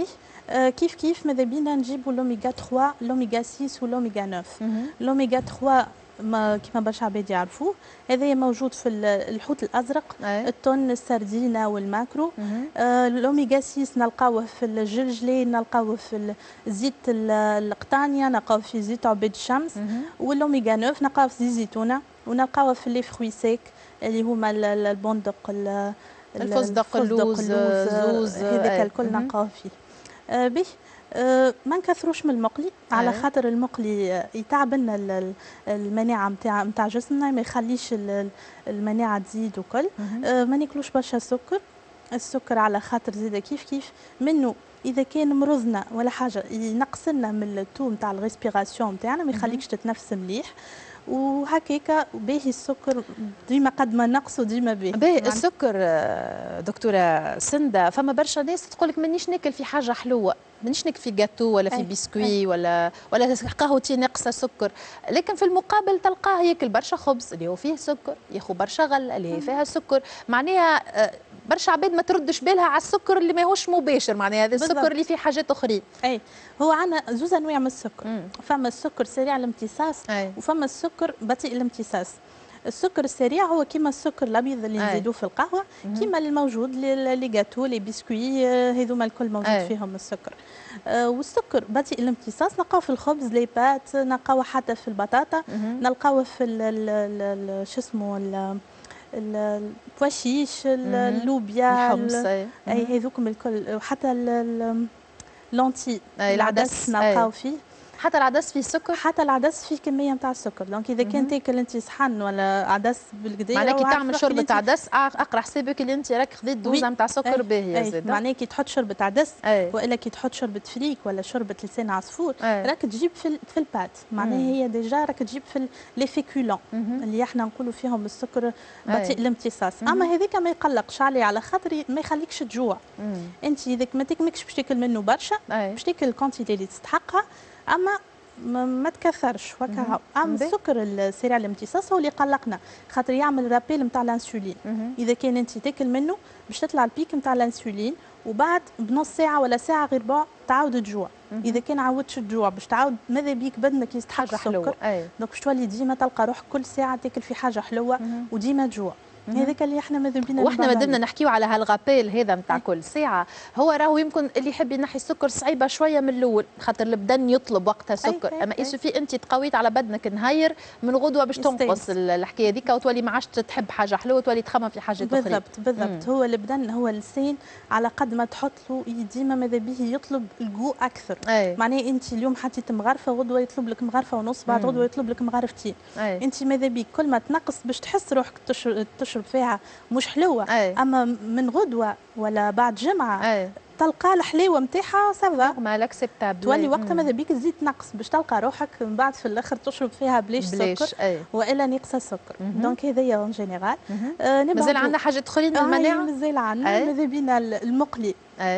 J: كيف ماذا بينا نجيبوا لوميغا 3 لوميغا 6 ولوميغا 9. لوميغا 3 كما برشا عباد يعرفوه هذا موجود في الحوت الازرق، التون، السردينه والماكرو. الاوميغا 6 نلقاوه في الجلجلي، نلقاوه في زيت القطانيه، نلقاوه في زيت عباد الشمس. والاوميغا 9 نلقاوه في زيت الزيتونه، ونلقاوه في لي فروي سيك اللي هما البندق،
A: الفستق، اللوز، الزوز،
J: هذاك الكل نلقاوه فيه. به ما نكثروش من المقلي على خاطر المقلي يتعب لنا المناعه نتاع جسمنا، ما يخليش المناعه تزيد وكل. ما ناكلوش برشا سكر. السكر على خاطر زيد كيف منه اذا كان مرضنا ولا حاجه ينقص لنا من التو نتاع الريسبيراسيون نتاعنا، ما يخليكش تتنفس مليح. وهكاك باهي السكر ديما قد ما نقصوا ديما باهي.
A: السكر دكتوره سنده، فما برشا ناس تقول لك مانيش ناكل في حاجه حلوه، مانيش ناكل في جاتو ولا في بسكوي ولا قهوتي ناقصه سكر، لكن في المقابل تلقاه ياكل برشا خبز اللي هو فيه سكر، ياخذ برشا غله اللي هي فيها سكر، معناها برشا عباد ما تردش بالها على السكر اللي ماهوش مباشر، معناها هذا السكر اللي فيه حاجات اخرين.
J: اي هو عندنا زوز انواع من السكر. فما السكر سريع الامتصاص وفما السكر بطيء الامتصاص. السكر السريع هو كيما السكر الابيض اللي نزيدوه في القهوه، كيما الموجود لي جاتو لي بسكوي، هذوما الكل موجود فيهم السكر. والسكر بطيء الامتصاص نلقاوه في الخبز، لي بات، نلقاوه حتى في البطاطا، نلقاوه في شو اسمه البواشيش، اللوبيا،
A: الحمص،
J: اي هذوكم الكل، وحتى لونتي العدس نلقاو فيه.
A: حتى العدس فيه سكر؟
J: حتى العدس فيه كميه نتاع السكر، دونك اذا كان تاكل انت صحن ولا عدس بالكدا،
A: معناها كي تعمل شوربه عدس اقرا حسابك اللي انت راك خذيت دوزه نتاع سكر باهيه زاد.
J: معناها كي تحط شوربه عدس والا كي تحط شوربه فريك ولا شوربه لسان عصفور، راك تجيب في البات، معناها هي ديجا راك تجيب في لي فيكولون اللي احنا نقولوا فيهم السكر بطيء الامتصاص. اما هذيك ما يقلقش عليه على خاطر ما يخليكش تجوع. انت اذا ما تكمكش باش تاكل منه برشا، باش تاكل الكونتيتي اللي تستحقها، اما ما تكثرش وكا. اما السكر السريع الامتصاص هو اللي قلقنا، خاطر يعمل رابيل نتاع الانسولين. اذا كان انت تاكل منه باش تطلع البيك نتاع الانسولين، وبعد بنص ساعه ولا ساعه غير ربع تعاود تجوع. اذا كان عودتش تجوع باش تعاود ماذا بيك بدنك يستحق السكر، دونك باش تولي ديما تلقى روحك كل ساعه تاكل في حاجه حلوه وديما تجوع. هذاك اللي احنا ماذا بينا،
A: واحنا مادامنا نحكيو على هالغابيل هذا نتاع كل ساعه، هو راهو يمكن اللي يحب ينحي السكر صعيبه شويه من الاول، خاطر البدن يطلب وقتها سكر. اما يسوفي انت تقويت على بدنك نهير من غدوه باش تنقص الحكايه هذيك، وتولي ما عادش تحب حاجه حلوه، وتولي تخمم في حاجات اخرى.
J: بالضبط. هو البدن هو اللسان على قد ما تحط له ديما ماذا به يطلب الجو اكثر. معناه انت اليوم حطيت مغرفه، غدوه يطلب لك مغرفه ونص، بعد غدوه يطلب لك مغرفتين. انت ماذا بيك كل ما تنقص باش تحس روحك تشرب فيها مش حلوه. اما من غدوه ولا بعد جمعه تلقى الحلاوه نتاعها سافا
A: نورمال اكسبتابل،
J: تولي وقتها ماذا بيك تزيد تنقص باش تلقى روحك من بعد في الاخر تشرب فيها بلاش سكر والا ناقصه السكر. دونك هذايا اون جينيرال.
A: مازال عندنا حاجات اخرين للمناعه؟
J: مازال عندنا ماذا بينا المقلي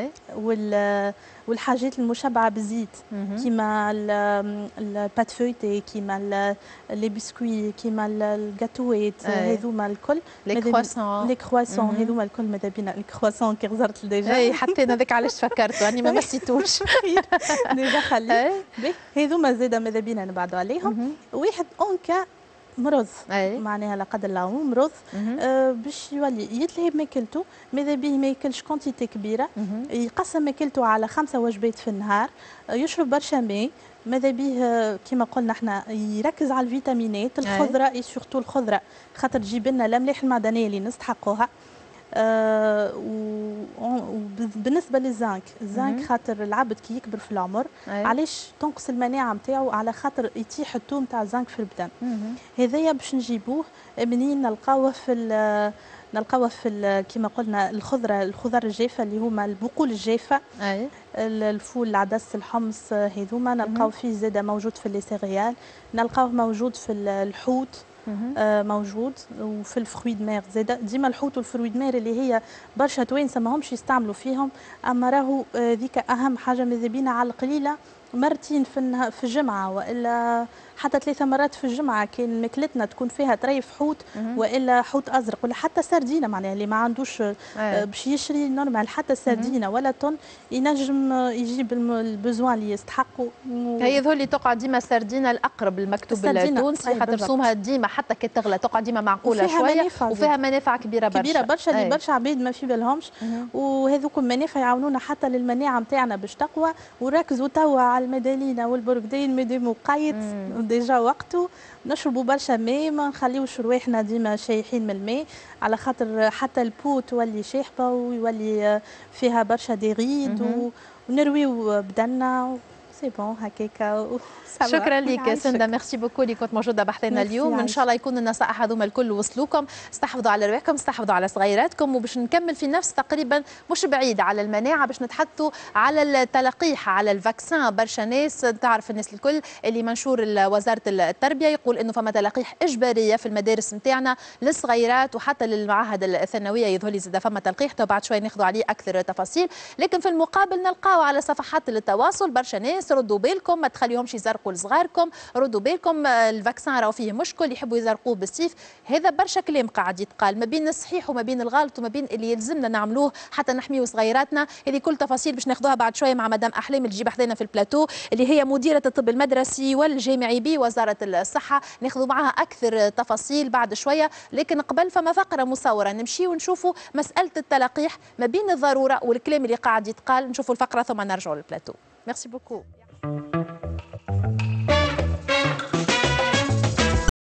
J: والحاجات المشبعه بالزيت، كيما البات فويتي، كيما لي بسكوي، كيما الجاتوات، هذوما الكل،
A: لي
J: كرواسون هذوما الكل ماذا بينا. الكرواسون كي غزرت ديجا،
A: اي حتى انا ذاك علاش فكرته راني ما مسيتوش
J: ديجا خليه. هذوما زاده ماذا بينا نبعدوا عليهم. واحد اونكا مرض، معناها لا قدر الله مرض، باش يولي يتلهي بماكلته، ماذا به ما ياكلش كونتيتي كبيره، يقسم ماكلته على 5 وجبات في النهار، يشرب برشا ماء، ماذا به كما قلنا احنا يركز على الفيتامينات، الخضره اي سورتو الخضره خاطر تجيب لنا الاملاح المعدنيه اللي نستحقوها. وبالنسبه للزنك، الزنك خاطر العبد كي يكبر في العمر علاش تنقص المناعه نتاعو، على خاطر يتيح التو نتاع الزنك في البدن. هذايا باش نجيبوه منين؟ نلقاوه في كما قلنا الخضر الجافه اللي هما البقول الجافه، الفول، العدس، الحمص، هذوما نلقاو فيه زاده موجود في لي سيريال، نلقاوه موجود في الحوت، موجود، وفي الفروي دمير زاده. ديما الحوت والفروي دمير اللي هي برشا توانسه ماهمش يستعملوا فيهم، اما راهو ذيك اهم حاجه ماذا بينا على القليله مرتين في الجمعه، والا حتى 3 مرات في الجمعه كان ماكلتنا تكون فيها طريف حوت والا حوت ازرق ولا حتى سردينه، معناها اللي ما عندوش باش يشري نورمال حتى سردينه ولا طن ينجم يجيب البزوان اللي يستحقوا.
A: هي ذو اللي تقع ديما سردينه الاقرب المكتوب التونسي، خاطر رسومها ديما حتى كي تغلى تقع ديما معقوله شويه وفيها منافع كبيره برشا
J: اللي برشا عباد ما في بالهمش، وهذوكم منافع يعاونونا حتى للمناعه نتاعنا باش تقوى. وركزوا توا على المدالينا والبروكدين مادام مقيد ديجا وقته، نشربوا برشا ماء، ما نخليوش رواحنا ديما شايحين من الماء، على خاطر حتى البو تولي شاحبه ويولي فيها برشا ديغيد ونرويو بدنا سي بون هكاكا.
A: شكرا لك سندا، ميرسي بوكو اللي كنت موجوده بحثنا اليوم. ان شاء الله يكون النصائح هذوما الكل وصلوكم. استحفظوا على رواحكم، استحفظوا على صغيراتكم، وباش نكمل في نفس تقريبا مش بعيد على المناعه، باش نتحدثوا على التلقيح على الفاكسان. برشا ناس تعرف الناس الكل اللي منشور وزاره التربيه يقول انه فما تلقيح اجباريه في المدارس نتاعنا للصغيرات وحتى للمعاهد الثانويه. يظهر لي زاد فما تلقيح، تو بعد شوي ناخذوا عليه اكثر تفاصيل. لكن في المقابل نلقاو على صفحات التواصل برشا ناس ردوا بالكم، ما تخليهمش يزرقوا لصغاركم، ردوا بالكم الفاكسان راهو فيه مشكل، يحبوا يزرقوه بالسيف. هذا برشا كلام قاعد يتقال ما بين الصحيح وما بين الغلط وما بين اللي يلزمنا نعملوه حتى نحميو صغيراتنا. هذه كل تفاصيل باش ناخذوها بعد شويه مع مدام احلام اللي تجي بحذنا في البلاتو، اللي هي مديره الطب المدرسي والجامعي بوزاره الصحه. ناخذوا معها اكثر تفاصيل بعد شويه، لكن قبل فما فقره مصوره نمشي ونشوفوا مساله التلقيح ما بين الضروره والكلام اللي قاعد يتقال. نشوفوا الفقره ثم نرجعوا للبلاتو. ميرسي بوكو.